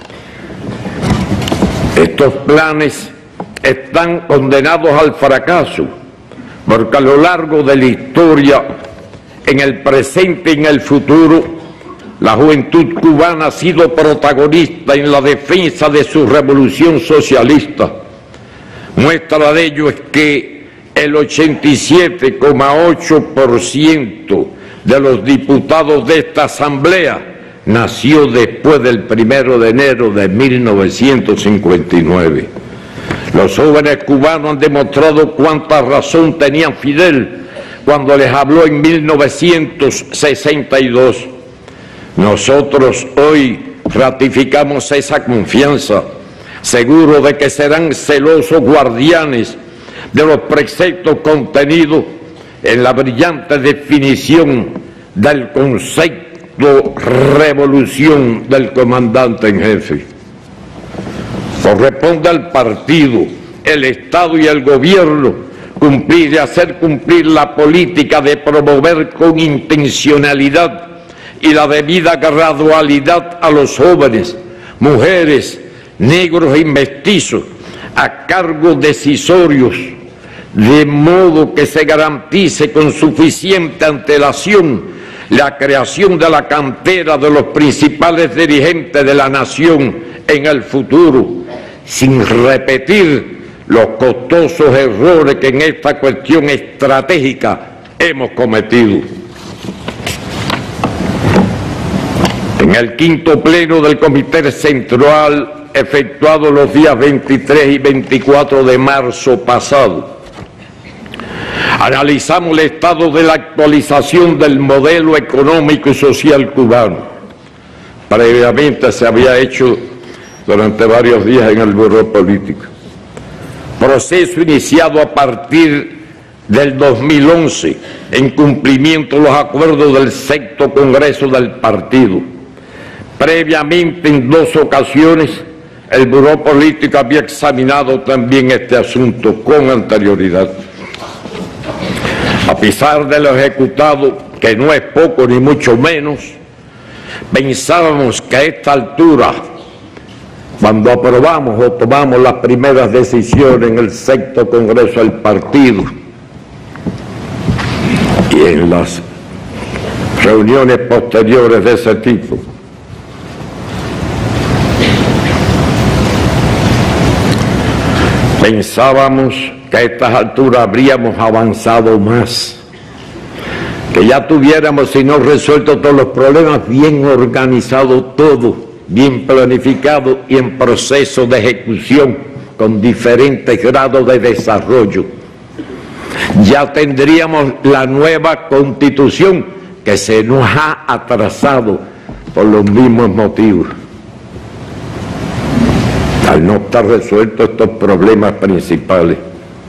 Estos planes están condenados al fracaso, porque a lo largo de la historia, en el presente y en el futuro, la juventud cubana ha sido protagonista en la defensa de su revolución socialista. Muestra de ello es que el ochenta y siete coma ocho por ciento de los diputados de esta asamblea nació después del primero de enero de mil novecientos cincuenta y nueve. Los jóvenes cubanos han demostrado cuánta razón tenía Fidel cuando les habló en mil novecientos sesenta y dos. Nosotros hoy ratificamos esa confianza, seguros de que serán celosos guardianes de los preceptos contenidos en la brillante definición del concepto revolución del comandante en jefe. Corresponde al partido, el Estado y el gobierno cumplir y hacer cumplir la política de promover con intencionalidad y la debida gradualidad a los jóvenes, mujeres, negros y mestizos a cargos decisorios, de modo que se garantice con suficiente antelación la creación de la cantera de los principales dirigentes de la nación en el futuro, sin repetir los costosos errores que en esta cuestión estratégica hemos cometido. En el quinto pleno del Comité Central, efectuado los días veintitrés y veinticuatro de marzo pasado, analizamos el estado de la actualización del modelo económico y social cubano. Previamente se había hecho durante varios días en el Buró Político. Proceso iniciado a partir del dos mil once, en cumplimiento de los acuerdos del sexto Congreso del Partido. Previamente, en dos ocasiones, el Buró Político había examinado también este asunto con anterioridad. A pesar de lo ejecutado, que no es poco ni mucho menos, pensábamos que a esta altura, cuando aprobamos o tomamos las primeras decisiones en el sexto Congreso del Partido y en las reuniones posteriores de ese tipo, pensábamos que a estas alturas habríamos avanzado más, que ya tuviéramos, si no resuelto todos los problemas, bien organizado todo, bien planificado y en proceso de ejecución con diferentes grados de desarrollo. Ya tendríamos la nueva Constitución que se nos ha atrasado por los mismos motivos, al no estar resueltos estos problemas principales.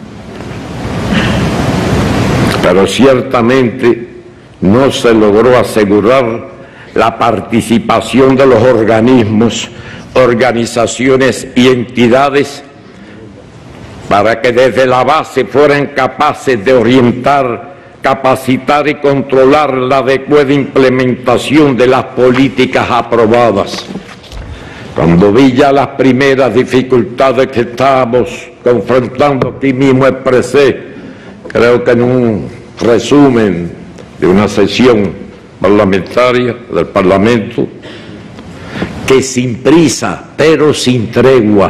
Pero ciertamente no se logró asegurar la participación de los organismos, organizaciones y entidades para que desde la base fueran capaces de orientar, capacitar y controlar la adecuada implementación de las políticas aprobadas. Cuando vi ya las primeras dificultades que estábamos confrontando, aquí mismo expresé, creo que en un resumen de una sesión parlamentaria del Parlamento, que sin prisa, pero sin tregua,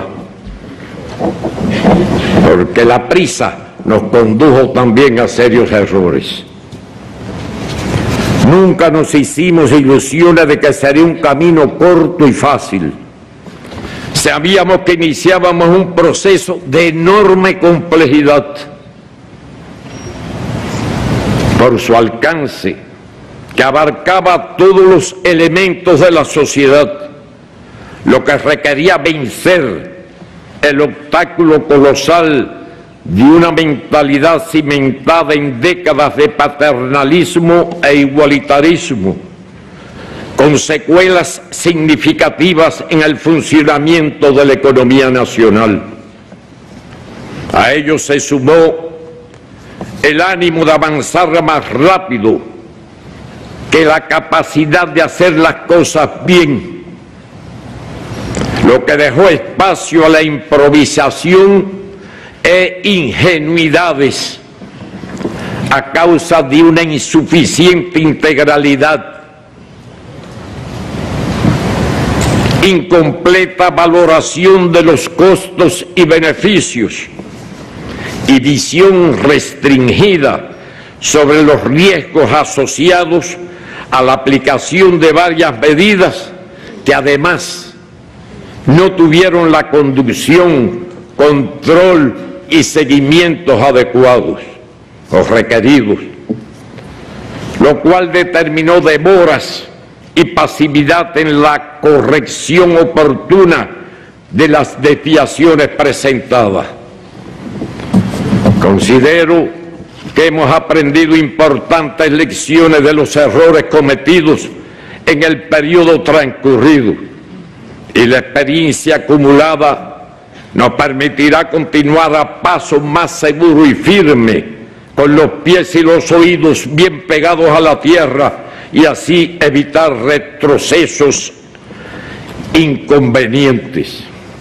porque la prisa nos condujo también a serios errores. Nunca nos hicimos ilusiones de que sería un camino corto y fácil. Sabíamos que iniciábamos un proceso de enorme complejidad por su alcance, que abarcaba todos los elementos de la sociedad, lo que requería vencer el obstáculo colosal de una mentalidad cimentada en décadas de paternalismo e igualitarismo, con secuelas significativas en el funcionamiento de la economía nacional. A ello se sumó el ánimo de avanzar más rápido que la capacidad de hacer las cosas bien, lo que dejó espacio a la improvisación e ingenuidades a causa de una insuficiente integralidad, incompleta valoración de los costos y beneficios y visión restringida sobre los riesgos asociados a la aplicación de varias medidas que además no tuvieron la conducción, control y seguimientos adecuados o requeridos, lo cual determinó demoras y pasividad en la corrección oportuna de las desviaciones presentadas. Considero que hemos aprendido importantes lecciones de los errores cometidos en el periodo transcurrido y la experiencia acumulada nos permitirá continuar a paso más seguro y firme, con los pies y los oídos bien pegados a la tierra, y así evitar retrocesos inconvenientes.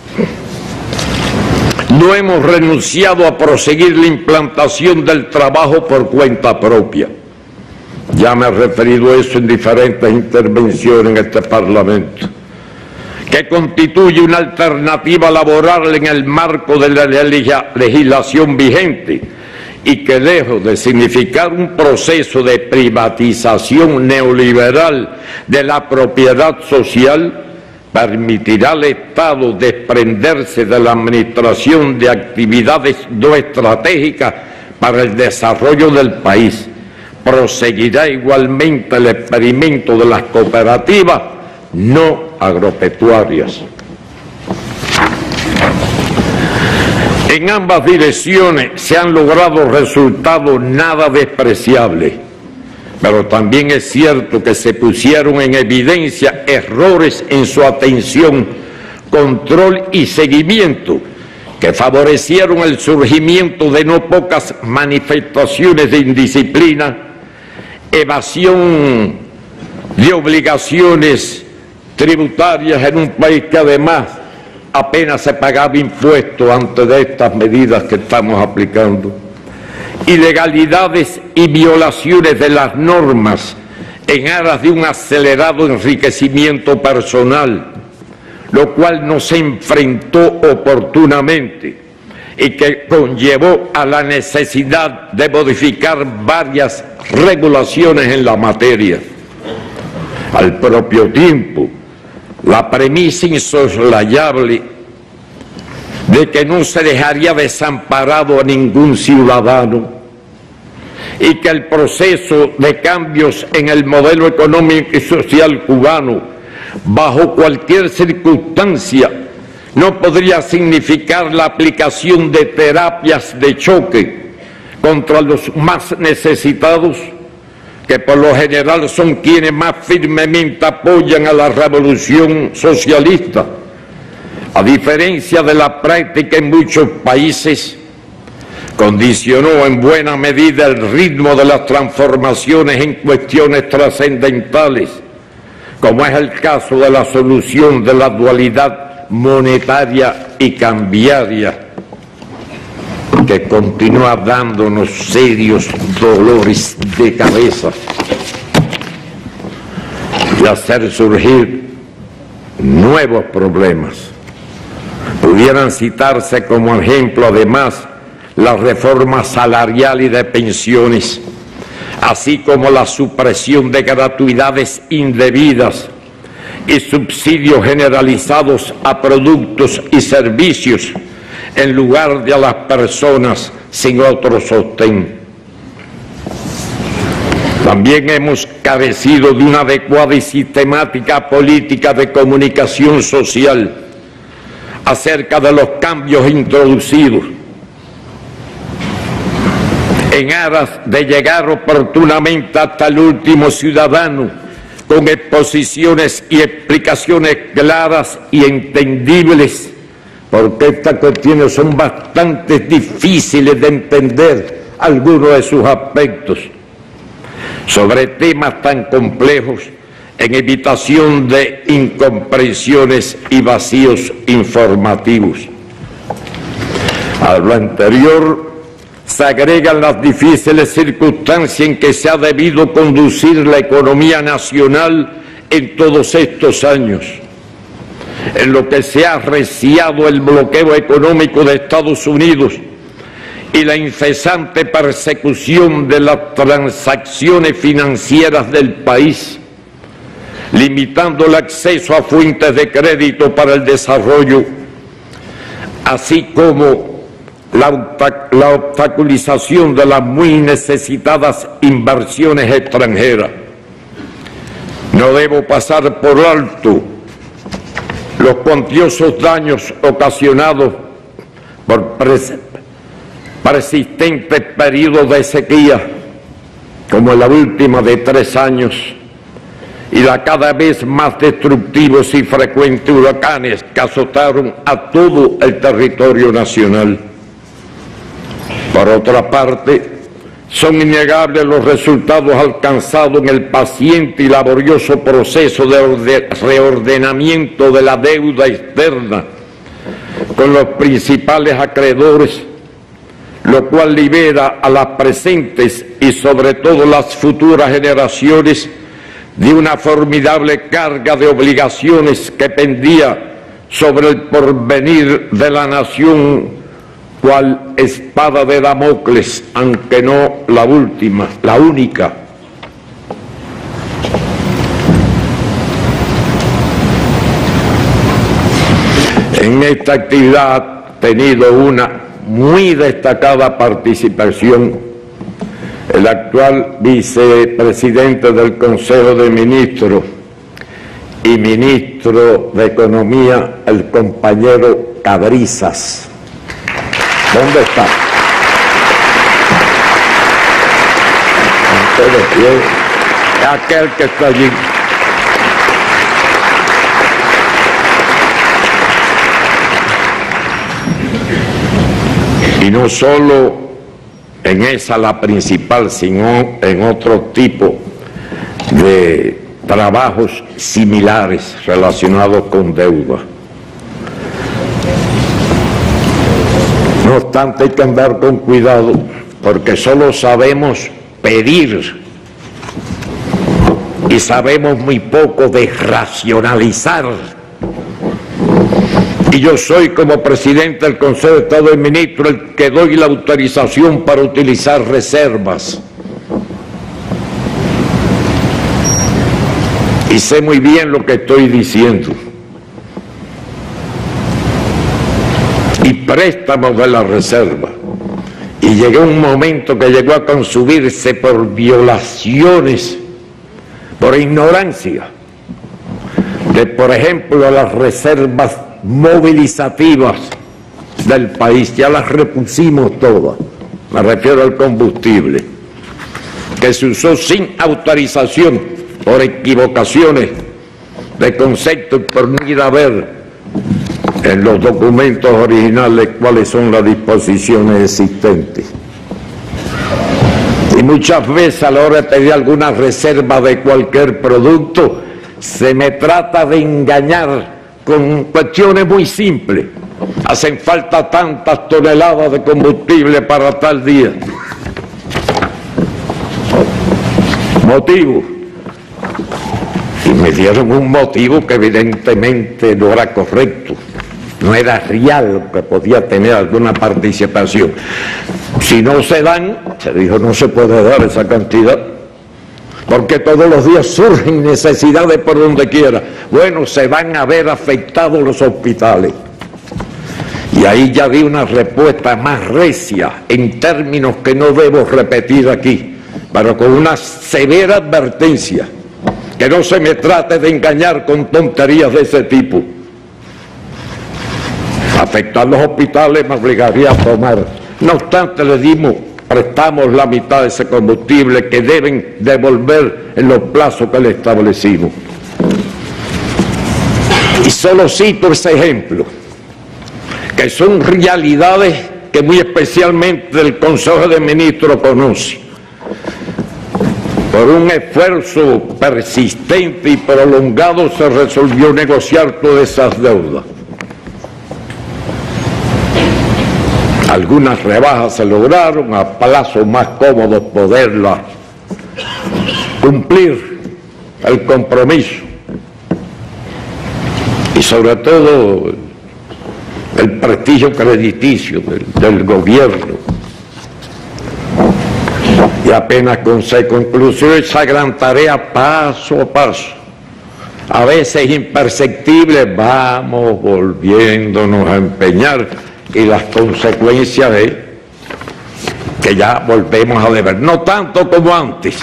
No hemos renunciado a proseguir la implantación del trabajo por cuenta propia. Ya me he referido a eso en diferentes intervenciones en este Parlamento, que constituye una alternativa laboral en el marco de la legislación vigente y que, lejos de significar un proceso de privatización neoliberal de la propiedad social, permitirá al Estado desprenderse de la administración de actividades no estratégicas para el desarrollo del país. Proseguirá igualmente el experimento de las cooperativas no agropecuarias. En ambas direcciones se han logrado resultados nada despreciables, pero también es cierto que se pusieron en evidencia errores en su atención, control y seguimiento que favorecieron el surgimiento de no pocas manifestaciones de indisciplina, evasión de obligaciones tributarias en un país que además apenas se pagaba impuestos antes de estas medidas que estamos aplicando, ilegalidades y violaciones de las normas en aras de un acelerado enriquecimiento personal, lo cual nos enfrentó oportunamente y que conllevó a la necesidad de modificar varias regulaciones en la materia. Al propio tiempo, la premisa insoslayable de que no se dejaría desamparado a ningún ciudadano y que el proceso de cambios en el modelo económico y social cubano, bajo cualquier circunstancia, no podría significar la aplicación de terapias de choque contra los más necesitados, que por lo general son quienes más firmemente apoyan a la revolución socialista. A diferencia de la práctica en muchos países, condicionó en buena medida el ritmo de las transformaciones en cuestiones trascendentales, como es el caso de la solución de la dualidad monetaria y cambiaria, que continúa dándonos serios dolores de cabeza, y hacer surgir nuevos problemas. Pudieran citarse como ejemplo, además, la reforma salarial y de pensiones, así como la supresión de gratuidades indebidas y subsidios generalizados a productos y servicios en lugar de a las personas sin otro sostén. También hemos carecido de una adecuada y sistemática política de comunicación social acerca de los cambios introducidos en aras de llegar oportunamente hasta el último ciudadano con exposiciones y explicaciones claras y entendibles, porque estas cuestiones son bastante difíciles de entender algunos de sus aspectos. sobre temas tan complejos en evitación de incomprensiones y vacíos informativos. A lo anterior se agregan las difíciles circunstancias en que se ha debido conducir la economía nacional en todos estos años, en lo que se ha arreciado el bloqueo económico de Estados Unidos y la incesante persecución de las transacciones financieras del país, limitando el acceso a fuentes de crédito para el desarrollo, así como la, la obstaculización de las muy necesitadas inversiones extranjeras. No debo pasar por alto los cuantiosos daños ocasionados por pres persistentes periodos de sequía, como la última de tres años, y la cada vez más destructivos y frecuentes huracanes que azotaron a todo el territorio nacional. Por otra parte, son innegables los resultados alcanzados en el paciente y laborioso proceso de reordenamiento de la deuda externa con los principales acreedores, lo cual libera a las presentes y sobre todo las futuras generaciones de una formidable carga de obligaciones que pendía sobre el porvenir de la nación, cual espada de Damocles, aunque no la última, la única. En esta actividad ha tenido una muy destacada participación el actual vicepresidente del Consejo de Ministros y ministro de Economía, el compañero Cabrizas. ¿Dónde está? Aquel que está allí. Y no solo en esa la principal, sino en otro tipo de trabajos similares relacionados con deuda. No obstante, hay que andar con cuidado, porque solo sabemos pedir y sabemos muy poco de racionalizar. Y yo soy, como presidente del Consejo de Estado de Ministros, el que doy la autorización para utilizar reservas. Y sé muy bien lo que estoy diciendo. Y préstamos de la reserva. Y llegó un momento que llegó a consumirse por violaciones, por ignorancia, de, por ejemplo, las reservas movilizativas del país. Ya las repusimos todas, me refiero al combustible, que se usó sin autorización por equivocaciones de concepto y por no ir a ver en los documentos originales cuáles son las disposiciones existentes. Y muchas veces a la hora de pedir alguna reserva de cualquier producto, se me trata de engañar con cuestiones muy simples. Hacen falta tantas toneladas de combustible para tal día. Motivo. Y me dieron un motivo que evidentemente no era correcto. No era real, que podía tener alguna participación. Si no se dan, se dijo, no se puede dar esa cantidad, porque todos los días surgen necesidades por donde quiera. Bueno, se van a ver afectados los hospitales. Y ahí ya di una respuesta más recia, en términos que no debo repetir aquí, pero con una severa advertencia, que no se me trate de engañar con tonterías de ese tipo. Afectar los hospitales me obligaría a tomar. No obstante, le dimos, prestamos la mitad de ese combustible que deben devolver en los plazos que le establecimos. Y solo cito ese ejemplo, que son realidades que muy especialmente el Consejo de Ministros conoce. Por un esfuerzo persistente y prolongado se resolvió negociar todas esas deudas. Algunas rebajas se lograron, a plazos más cómodos poderlas cumplir el compromiso. Y sobre todo el prestigio crediticio del, del gobierno. Y apenas se concluyó esa gran tarea paso a paso, a veces imperceptible, vamos volviéndonos a empeñar, y las consecuencias es que ya volvemos a deber, no tanto como antes.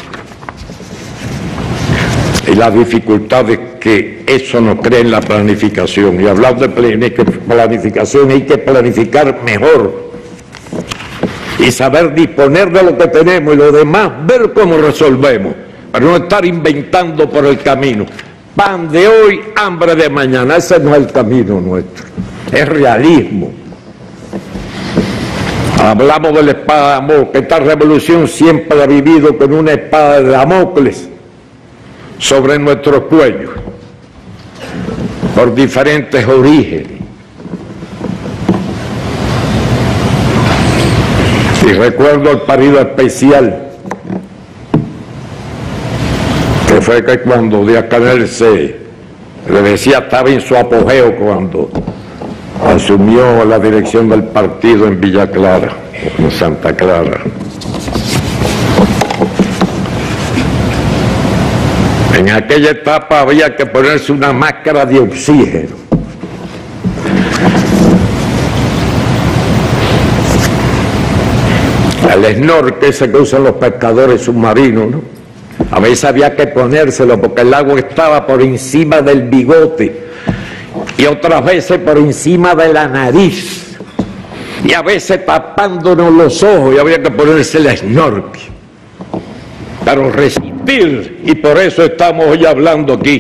Y la dificultad es que eso nos crea en la planificación, y hablando de planificación hay que planificar mejor y saber disponer de lo que tenemos, y lo demás ver cómo resolvemos, pero no estar inventando por el camino. Pan de hoy, hambre de mañana. Ese no es el camino nuestro, es realismo. Hablamos de la espada de Damocles. Esta revolución siempre ha vivido con una espada de Damocles sobre nuestros cuellos, por diferentes orígenes. Y recuerdo el periodo especial, que fue que cuando Díaz-Canel se le decía estaba en su apogeo cuando asumió la dirección del partido en Villa Clara, en Santa Clara. En aquella etapa había que ponerse una máscara de oxígeno. El snorkel ese que usan los pescadores submarinos, ¿no? A veces había que ponérselo porque el agua estaba por encima del bigote, y otras veces por encima de la nariz, y a veces tapándonos los ojos, y había que ponerse el snorkel. Pero resistir, y por eso estamos hoy hablando aquí.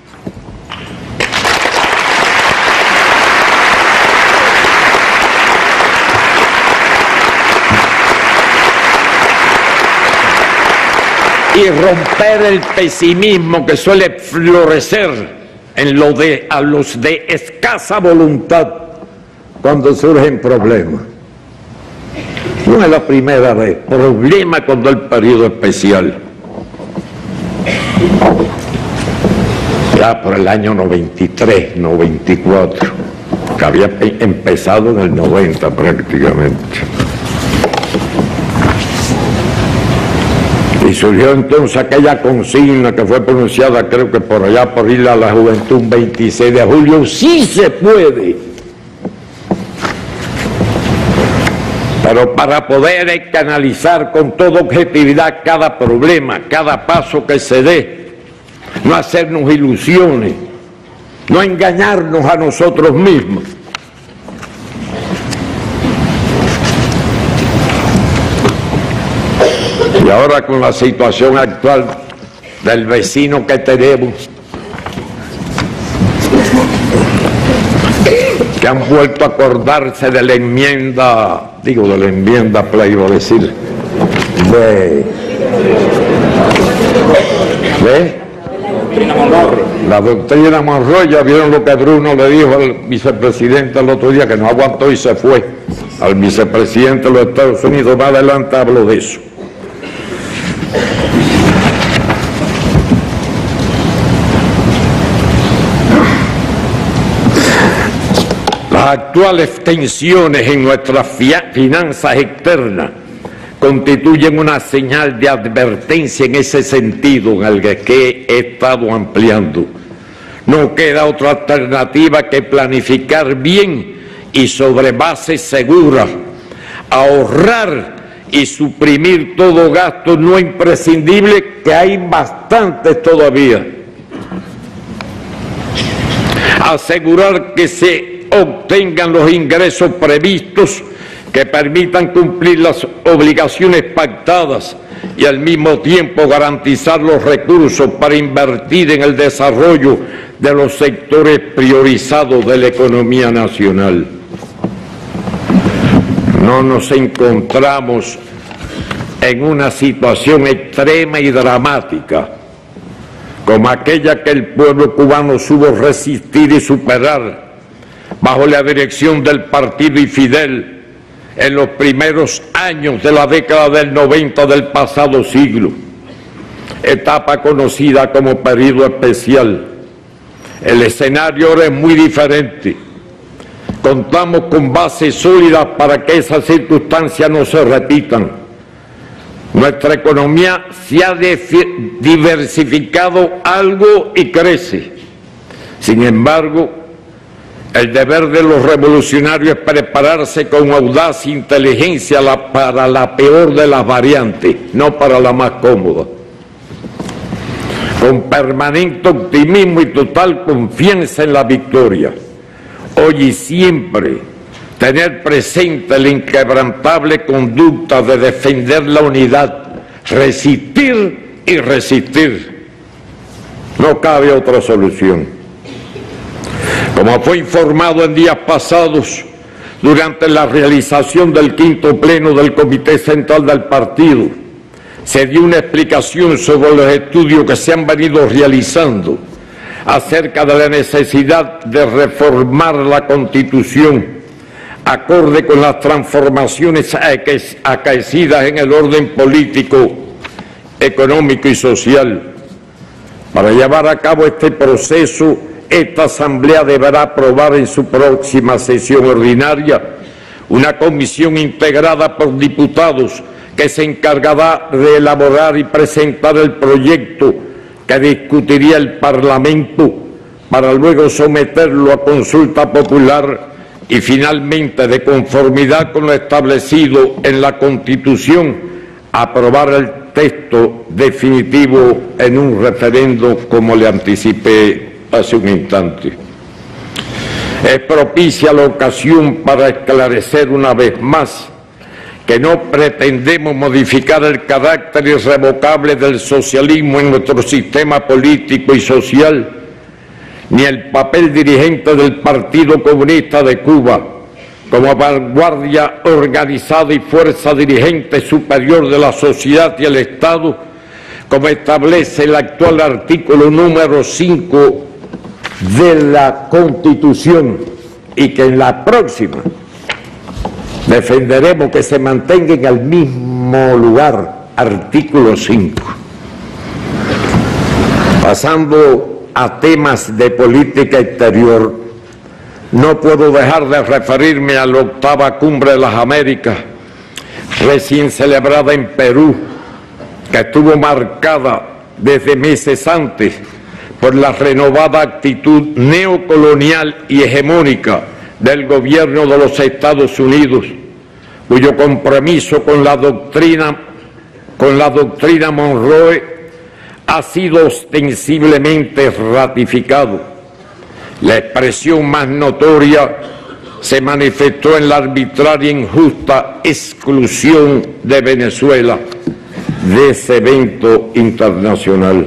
Y romper el pesimismo que suele florecer en lo de, a los de escasa voluntad cuando surgen problemas. No es la primera vez, problema con el periodo especial. Ya por el año noventa y tres, noventa y cuatro, que había empezado en el noventa prácticamente. Y surgió entonces aquella consigna que fue pronunciada, creo que por allá por Isla de la Juventud, un veintiséis de julio, sí se puede. Pero para poder canalizar con toda objetividad cada problema, cada paso que se dé, no hacernos ilusiones, no engañarnos a nosotros mismos. Y ahora con la situación actual del vecino que tenemos, que han vuelto a acordarse de la enmienda, digo de la enmienda play, iba a decir, de, de la doctrina Monroe. Ya vieron lo que Bruno le dijo al vicepresidente el otro día, que no aguantó y se fue, al vicepresidente de los Estados Unidos. Más adelante hablo de eso. Las actuales tensiones en nuestras finanzas externas constituyen una señal de advertencia en ese sentido en el que he estado ampliando. No queda otra alternativa que planificar bien y sobre bases seguras, ahorrar y suprimir todo gasto no imprescindible, que hay bastantes todavía. Asegurar que se obtengan los ingresos previstos que permitan cumplir las obligaciones pactadas y al mismo tiempo garantizar los recursos para invertir en el desarrollo de los sectores priorizados de la economía nacional. No nos encontramos en una situación extrema y dramática, como aquella que el pueblo cubano supo resistir y superar bajo la dirección del partido y Fidel en los primeros años de la década del noventa del pasado siglo, etapa conocida como periodo especial. El escenario ahora es muy diferente. Contamos con bases sólidas para que esas circunstancias no se repitan. Nuestra economía se ha diversificado algo y crece. Sin embargo, el deber de los revolucionarios es prepararse con audacia e inteligencia la, para la peor de las variantes, no para la más cómoda. Con permanente optimismo y total confianza en la victoria. Hoy y siempre tener presente la inquebrantable conducta de defender la unidad, resistir y resistir. No cabe otra solución. Como fue informado en días pasados, durante la realización del quinto pleno del Comité Central del Partido, se dio una explicación sobre los estudios que se han venido realizando acerca de la necesidad de reformar la Constitución, acorde con las transformaciones acaecidas en el orden político, económico y social. Para llevar a cabo este proceso, esta Asamblea deberá aprobar en su próxima sesión ordinaria una comisión integrada por diputados que se encargará de elaborar y presentar el proyecto que discutiría el Parlamento para luego someterlo a consulta popular y finalmente, de conformidad con lo establecido en la Constitución, aprobar el texto definitivo en un referendo, como le anticipé hace un instante. Es propicia la ocasión para esclarecer una vez más que no pretendemos modificar el carácter irrevocable del socialismo en nuestro sistema político y social, ni el papel dirigente del Partido Comunista de Cuba como vanguardia organizada y fuerza dirigente superior de la sociedad y el Estado, como establece el actual artículo número cinco de la Constitución, y que en la próxima defenderemos que se mantenga en el mismo lugar, artículo cinco. Pasando a temas de política exterior, no puedo dejar de referirme a la octava Cumbre de las Américas, recién celebrada en Perú, que estuvo marcada desde meses antes por la renovada actitud neocolonial y hegemónica del gobierno de los Estados Unidos, cuyo compromiso con la doctrina, con la doctrina Monroe ha sido ostensiblemente ratificado. La expresión más notoria se manifestó en la arbitraria e injusta exclusión de Venezuela de ese evento internacional.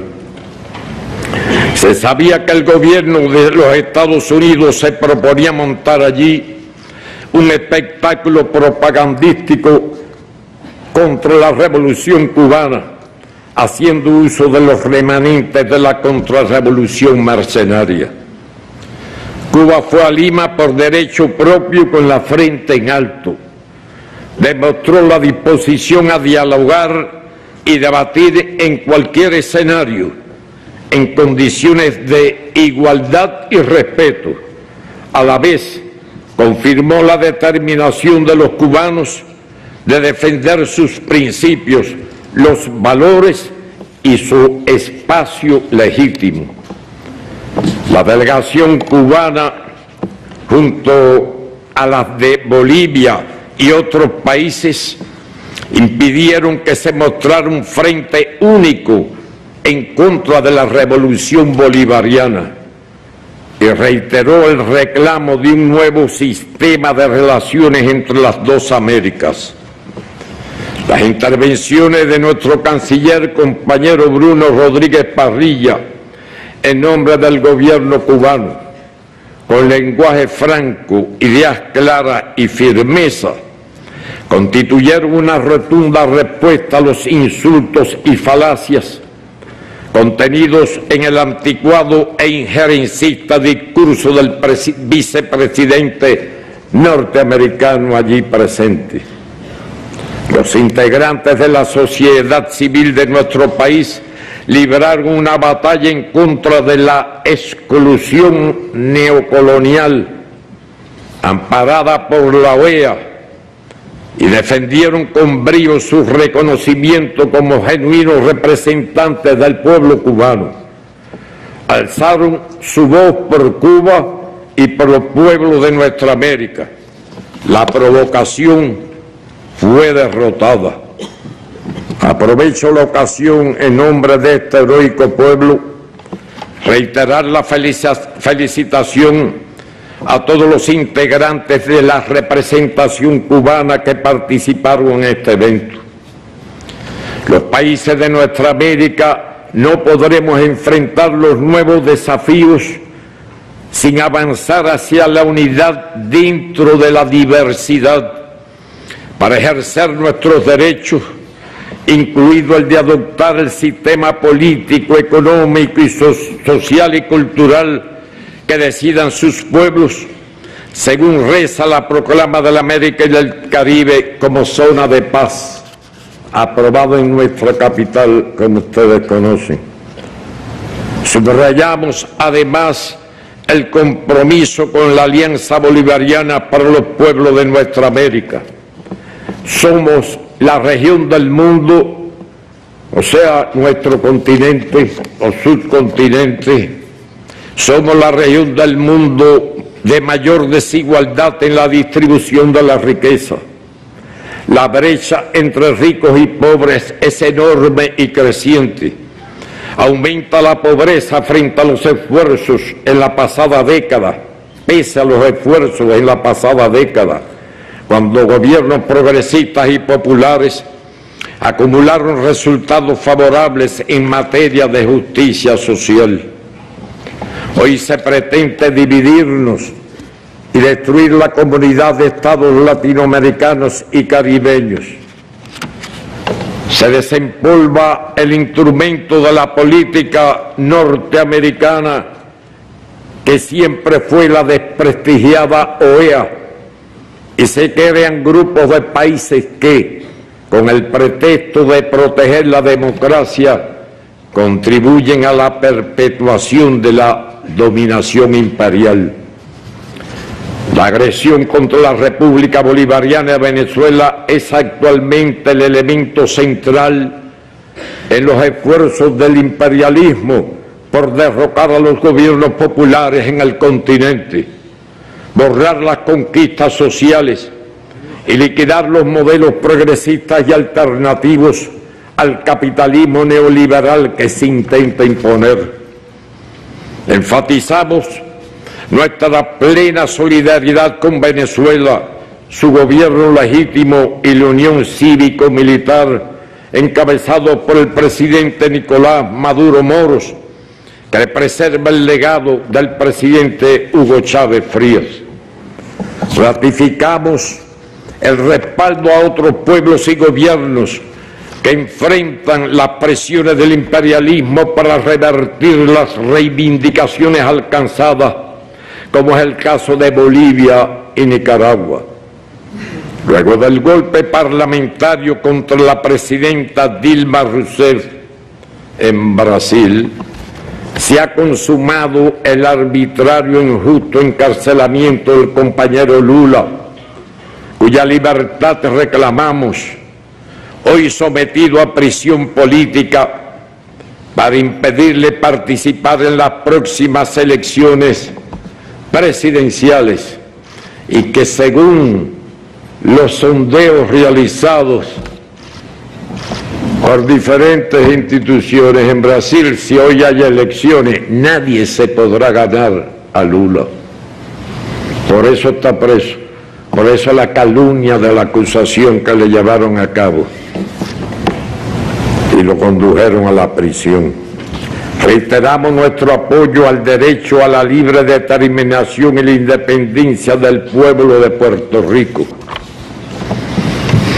Se sabía que el gobierno de los Estados Unidos se proponía montar allí un espectáculo propagandístico contra la revolución cubana, haciendo uso de los remanentes de la contrarrevolución mercenaria. Cuba fue a Lima por derecho propio con la frente en alto. Demostró la disposición a dialogar y debatir en cualquier escenario, en condiciones de igualdad y respeto. A la vez, confirmó la determinación de los cubanos de defender sus principios, los valores y su espacio legítimo. La delegación cubana, junto a las de Bolivia y otros países, impidieron que se mostrara un frente único en contra de la revolución bolivariana y reiteró el reclamo de un nuevo sistema de relaciones entre las dos Américas. Las intervenciones de nuestro canciller, compañero Bruno Rodríguez Parrilla, en nombre del gobierno cubano, con lenguaje franco, ideas claras y firmeza, constituyeron una rotunda respuesta a los insultos y falacias contenidos en el anticuado e injerencista discurso del vicepresidente norteamericano allí presente. Los integrantes de la sociedad civil de nuestro país libraron una batalla en contra de la exclusión neocolonial amparada por la O E A y defendieron con brío su reconocimiento como genuinos representantes del pueblo cubano. Alzaron su voz por Cuba y por los pueblos de nuestra América. La provocación fue derrotada. Aprovecho la ocasión en nombre de este heroico pueblo, reiterar la felicitación a todos los integrantes de la representación cubana que participaron en este evento. Los países de nuestra América no podremos enfrentar los nuevos desafíos sin avanzar hacia la unidad dentro de la diversidad para ejercer nuestros derechos, incluido el de adoptar el sistema político, económico y so- social y cultural que decidan sus pueblos, según reza la proclama de la América y del Caribe como zona de paz, aprobado en nuestra capital, como ustedes conocen. Subrayamos además el compromiso con la Alianza Bolivariana para los pueblos de nuestra América. Somos la región del mundo, o sea, nuestro continente o subcontinente, somos la región del mundo de mayor desigualdad en la distribución de la riqueza. La brecha entre ricos y pobres es enorme y creciente. Aumenta la pobreza frente a los esfuerzos en la pasada década, pese a los esfuerzos en la pasada década, cuando gobiernos progresistas y populares acumularon resultados favorables en materia de justicia social. Hoy se pretende dividirnos y destruir la comunidad de estados latinoamericanos y caribeños. Se desempolva el instrumento de la política norteamericana que siempre fue la desprestigiada O E A y se crean grupos de países que, con el pretexto de proteger la democracia, contribuyen a la perpetuación de la dominación imperial. La agresión contra la República Bolivariana de Venezuela es actualmente el elemento central en los esfuerzos del imperialismo por derrocar a los gobiernos populares en el continente, borrar las conquistas sociales y liquidar los modelos progresistas y alternativos al capitalismo neoliberal que se intenta imponer. Enfatizamos nuestra plena solidaridad con Venezuela, su gobierno legítimo y la Unión Cívico-Militar, encabezado por el presidente Nicolás Maduro Moros, que preserva el legado del presidente Hugo Chávez Frías. Ratificamos el respaldo a otros pueblos y gobiernos que enfrentan las presiones del imperialismo para revertir las reivindicaciones alcanzadas, como es el caso de Bolivia y Nicaragua. Luego del golpe parlamentario contra la presidenta Dilma Rousseff en Brasil, se ha consumado el arbitrario e injusto encarcelamiento del compañero Lula, cuya libertad reclamamos, hoy sometido a prisión política para impedirle participar en las próximas elecciones presidenciales y que, según los sondeos realizados por diferentes instituciones en Brasil, si hoy hay elecciones, nadie se podrá ganar a Lula. Por eso está preso, por eso la calumnia de la acusación que le llevaron a cabo y lo condujeron a la prisión. Reiteramos nuestro apoyo al derecho a la libre determinación y la independencia del pueblo de Puerto Rico.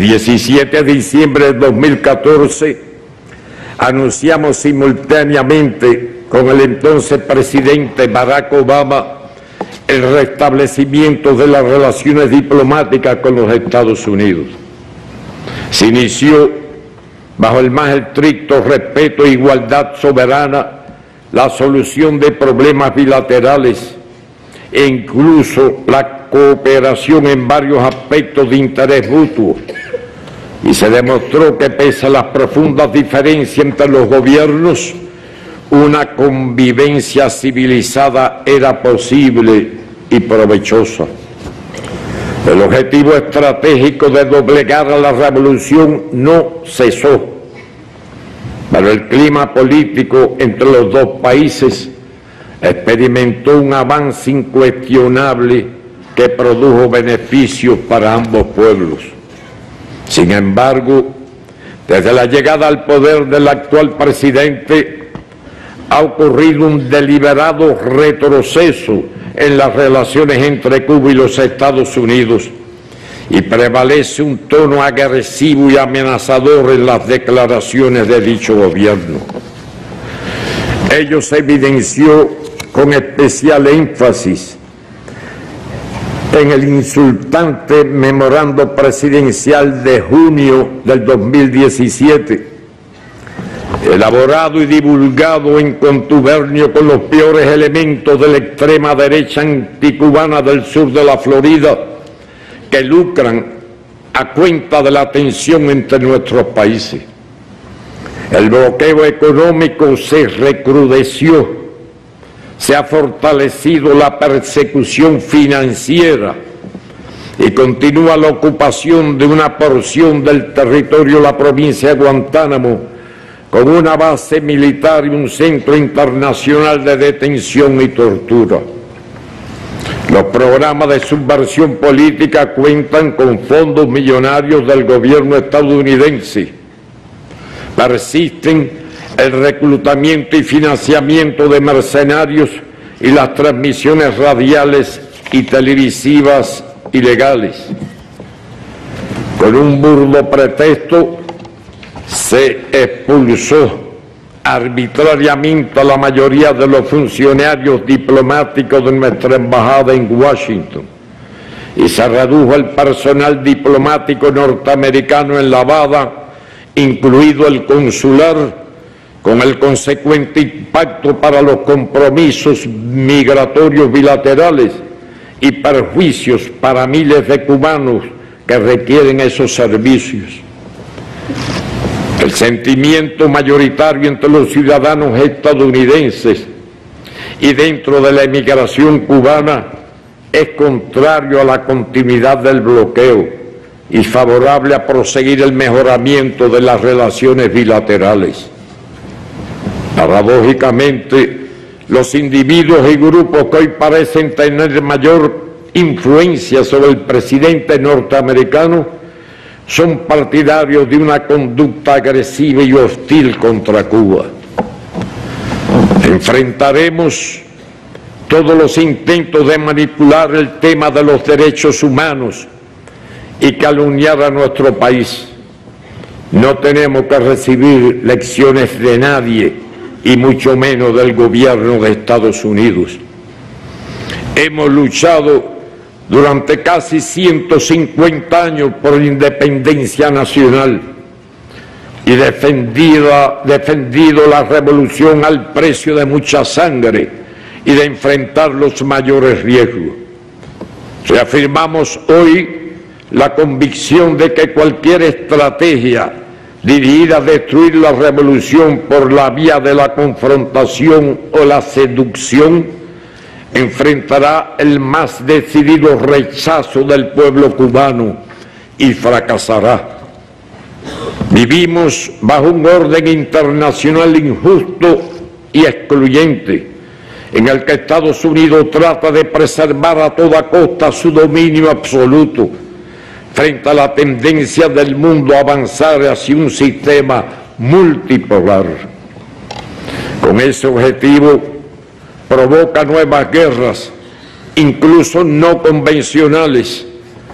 diecisiete de diciembre de dos mil catorce anunciamos simultáneamente con el entonces presidente Barack Obama el restablecimiento de las relaciones diplomáticas con los Estados Unidos. Se inició bajo el más estricto respeto e igualdad soberana la solución de problemas bilaterales e incluso la cooperación en varios aspectos de interés mutuo. Y se demostró que pese a las profundas diferencias entre los gobiernos, una convivencia civilizada era posible y provechosa. El objetivo estratégico de doblegar a la revolución no cesó, pero el clima político entre los dos países experimentó un avance incuestionable que produjo beneficios para ambos pueblos. Sin embargo, desde la llegada al poder del actual presidente, ha ocurrido un deliberado retroceso en las relaciones entre Cuba y los Estados Unidos y prevalece un tono agresivo y amenazador en las declaraciones de dicho gobierno. Ello se evidenció con especial énfasis en el insultante memorando presidencial de junio del dos mil diecisiete, elaborado y divulgado en contubernio con los peores elementos de la extrema derecha anticubana del sur de la Florida, que lucran a cuenta de la tensión entre nuestros países. El bloqueo económico se recrudeció, se ha fortalecido la persecución financiera y continúa la ocupación de una porción del territorio de la provincia de Guantánamo con una base militar y un centro internacional de detención y tortura. Los programas de subversión política cuentan con fondos millonarios del gobierno estadounidense. Persisten el reclutamiento y financiamiento de mercenarios y las transmisiones radiales y televisivas ilegales. Con un burdo pretexto, se expulsó arbitrariamente a la mayoría de los funcionarios diplomáticos de nuestra embajada en Washington y se redujo el personal diplomático norteamericano en La Habana, incluido el consular, con el consecuente impacto para los compromisos migratorios bilaterales y perjuicios para miles de cubanos que requieren esos servicios. El sentimiento mayoritario entre los ciudadanos estadounidenses y dentro de la emigración cubana es contrario a la continuidad del bloqueo y favorable a proseguir el mejoramiento de las relaciones bilaterales. Paradójicamente, los individuos y grupos que hoy parecen tener mayor influencia sobre el presidente norteamericano son partidarios de una conducta agresiva y hostil contra Cuba. Enfrentaremos todos los intentos de manipular el tema de los derechos humanos y calumniar a nuestro país. No tenemos que recibir lecciones de nadie y mucho menos del gobierno de Estados Unidos. Hemos luchado durante casi ciento cincuenta años por la independencia nacional y defendida, defendido la revolución al precio de mucha sangre y de enfrentar los mayores riesgos. Reafirmamos hoy la convicción de que cualquier estrategia dirigida a destruir la revolución por la vía de la confrontación o la seducción enfrentará el más decidido rechazo del pueblo cubano y fracasará. Vivimos bajo un orden internacional injusto y excluyente, en el que Estados Unidos trata de preservar a toda costa su dominio absoluto, frente a la tendencia del mundo a avanzar hacia un sistema multipolar. Con ese objetivo, provoca nuevas guerras, incluso no convencionales,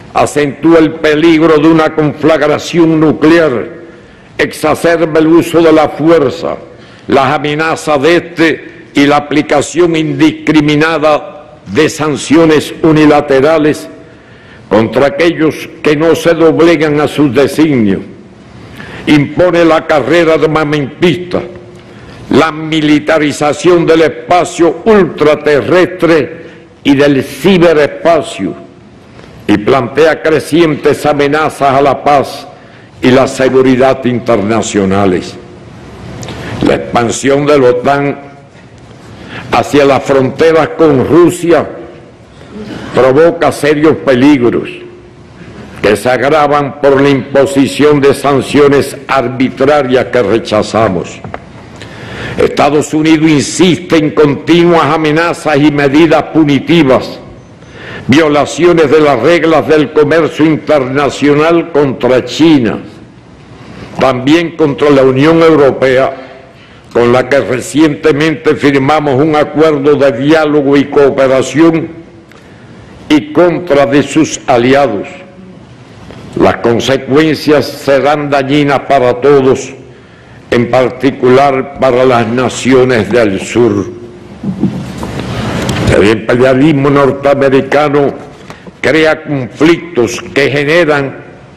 acentúa el peligro de una conflagración nuclear, exacerba el uso de la fuerza, las amenazas de este y la aplicación indiscriminada de sanciones unilaterales contra aquellos que no se doblegan a sus designios. Impone la carrera armamentista, la militarización del espacio ultraterrestre y del ciberespacio, y plantea crecientes amenazas a la paz y la seguridad internacionales. La expansión de la OTAN hacia las fronteras con Rusia provoca serios peligros que se agravan por la imposición de sanciones arbitrarias que rechazamos. Estados Unidos insiste en continuas amenazas y medidas punitivas, violaciones de las reglas del comercio internacional contra China, también contra la Unión Europea, con la que recientemente firmamos un acuerdo de diálogo y cooperación, y contra de sus aliados. Las consecuencias serán dañinas para todos, en particular para las naciones del sur. El imperialismo norteamericano crea conflictos que generan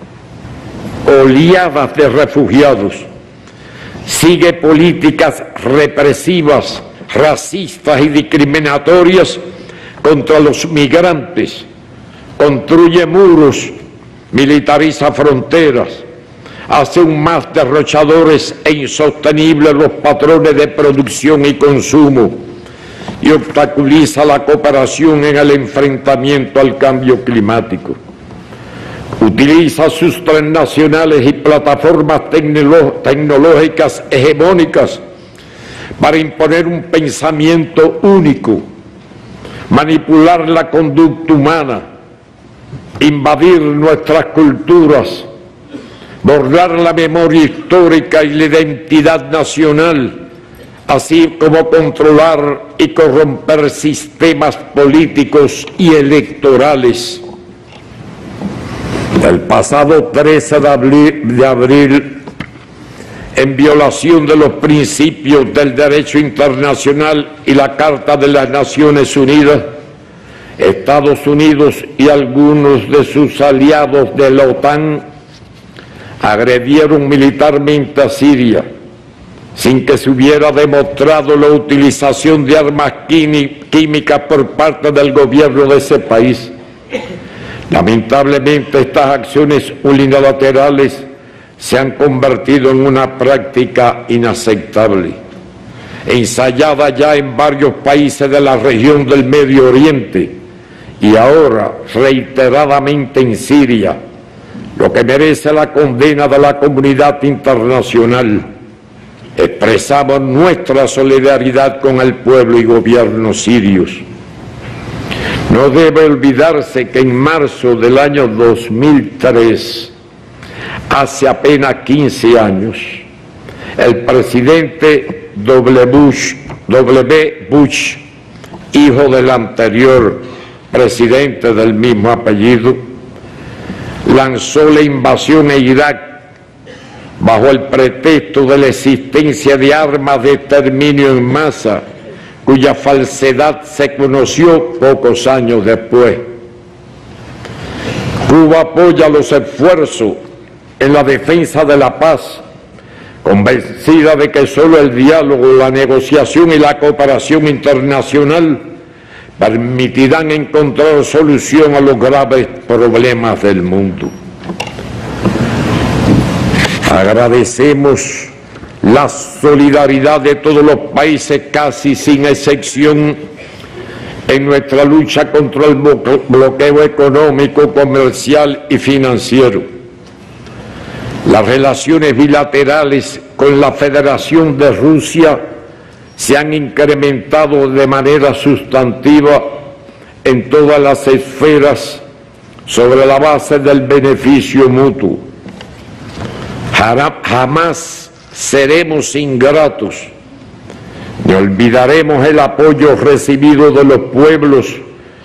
oleadas de refugiados, sigue políticas represivas, racistas y discriminatorias contra los migrantes, construye muros, militariza fronteras, hace aún más derrochadores e insostenibles los patrones de producción y consumo y obstaculiza la cooperación en el enfrentamiento al cambio climático. Utiliza sus transnacionales y plataformas tecnológicas hegemónicas para imponer un pensamiento único, manipular la conducta humana, invadir nuestras culturas, borrar la memoria histórica y la identidad nacional, así como controlar y corromper sistemas políticos y electorales. El pasado trece de abril, de abril, en violación de los principios del derecho internacional y la Carta de las Naciones Unidas, Estados Unidos y algunos de sus aliados de la OTAN agredieron militarmente a Siria, sin que se hubiera demostrado la utilización de armas químicas por parte del gobierno de ese país. Lamentablemente, estas acciones unilaterales se han convertido en una práctica inaceptable, ensayada ya en varios países de la región del Medio Oriente y ahora reiteradamente en Siria, lo que merece la condena de la comunidad internacional. Expresamos nuestra solidaridad con el pueblo y gobierno sirios. No debe olvidarse que en marzo del año dos mil tres, hace apenas quince años, el presidente W. Bush, W. Bush, hijo del anterior presidente del mismo apellido, lanzó la invasión a Irak bajo el pretexto de la existencia de armas de exterminio en masa, cuya falsedad se conoció pocos años después. Cuba apoya los esfuerzos en la defensa de la paz, convencida de que solo el diálogo, la negociación y la cooperación internacional permitirán encontrar solución a los graves problemas del mundo. Agradecemos la solidaridad de todos los países, casi sin excepción, en nuestra lucha contra el bloqueo económico, comercial y financiero. Las relaciones bilaterales con la Federación de Rusia se han incrementado de manera sustantiva en todas las esferas sobre la base del beneficio mutuo. Jamás seremos ingratos, ni olvidaremos el apoyo recibido de los pueblos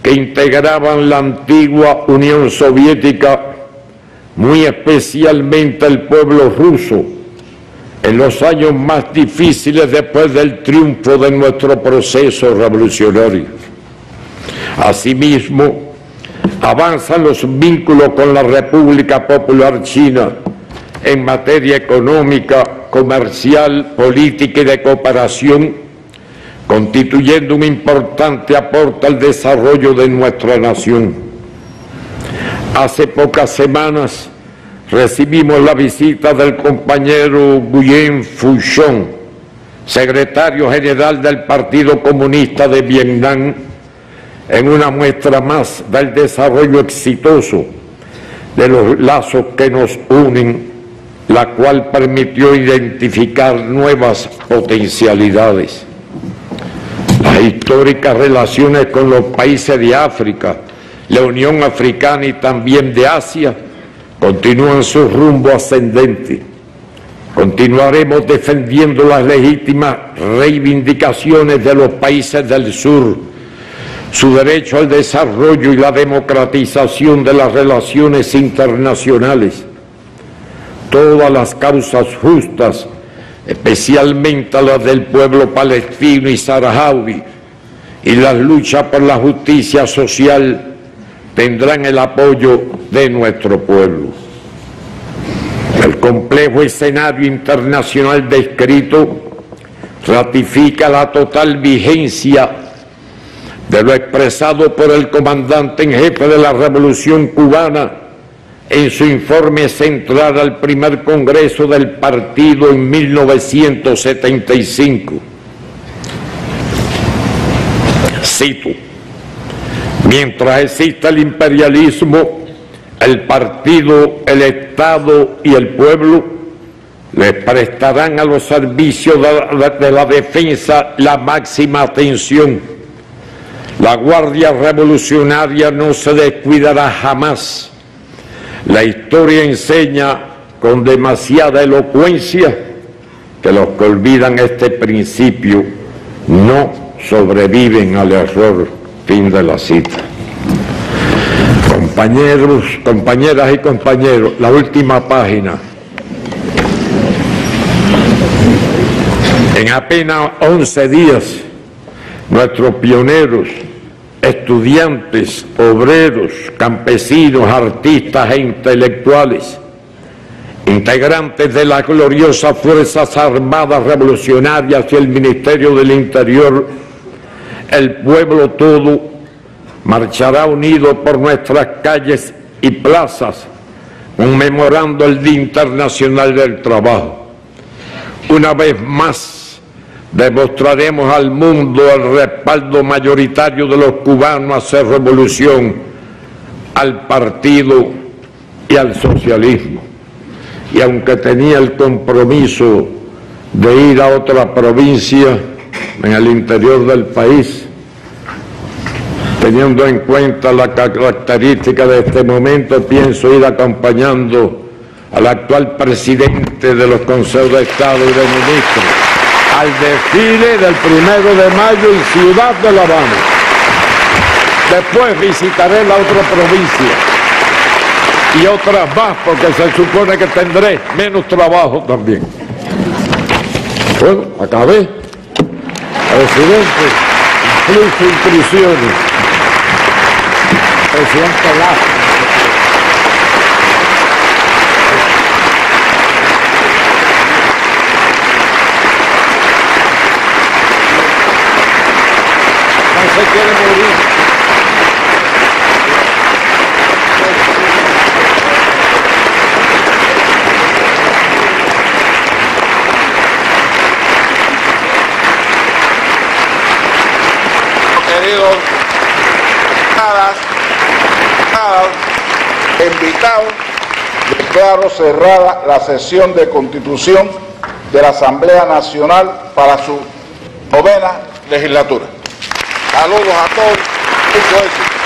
que integraban la antigua Unión Soviética, muy especialmente el pueblo ruso, en los años más difíciles después del triunfo de nuestro proceso revolucionario. Asimismo, avanzan los vínculos con la República Popular China en materia económica, comercial, política y de cooperación, constituyendo un importante aporte al desarrollo de nuestra nación. Hace pocas semanas recibimos la visita del compañero Nguyen Phu Trong, secretario general del Partido Comunista de Vietnam, en una muestra más del desarrollo exitoso de los lazos que nos unen, la cual permitió identificar nuevas potencialidades. Las históricas relaciones con los países de África, la Unión Africana y también de Asia continúan su rumbo ascendente. Continuaremos defendiendo las legítimas reivindicaciones de los países del sur, su derecho al desarrollo y la democratización de las relaciones internacionales. Todas las causas justas, especialmente las del pueblo palestino y saharaui, y las luchas por la justicia social, tendrán el apoyo de nuestro pueblo. El complejo escenario internacional descrito ratifica la total vigencia de lo expresado por el comandante en jefe de la Revolución Cubana en su informe central al primer Congreso del Partido en mil novecientos setenta y cinco. Cito: mientras exista el imperialismo, el partido, el Estado y el pueblo les prestarán a los servicios de, de la defensa la máxima atención. La Guardia Revolucionaria no se descuidará jamás. La historia enseña con demasiada elocuencia que los que olvidan este principio no sobreviven al error. Fin de la cita. Compañeros, compañeras y compañeros, la última página. En apenas once días, nuestros pioneros, estudiantes, obreros, campesinos, artistas e intelectuales, integrantes de las gloriosas Fuerzas Armadas Revolucionarias y el Ministerio del Interior, el pueblo todo marchará unido por nuestras calles y plazas, conmemorando el Día Internacional del Trabajo. Una vez más, demostraremos al mundo el respaldo mayoritario de los cubanos a hacer revolución, al partido y al socialismo. Y aunque tenía el compromiso de ir a otra provincia en el interior del país, teniendo en cuenta la característica de este momento, pienso ir acompañando al actual presidente de los consejos de Estado y de ministros al desfile del primero de mayo en Ciudad de La Habana. Después visitaré la otra provincia y otras más, porque se supone que tendré menos trabajo también. Bueno, acabé. Presidente, incluso intrusiones. Presidente Lazo. No se quiere morir. Queridos nada, nada, invitados, declaro cerrada la sesión de constitución de la Asamblea Nacional para su novena legislatura. Saludos a todos, mucho éxito.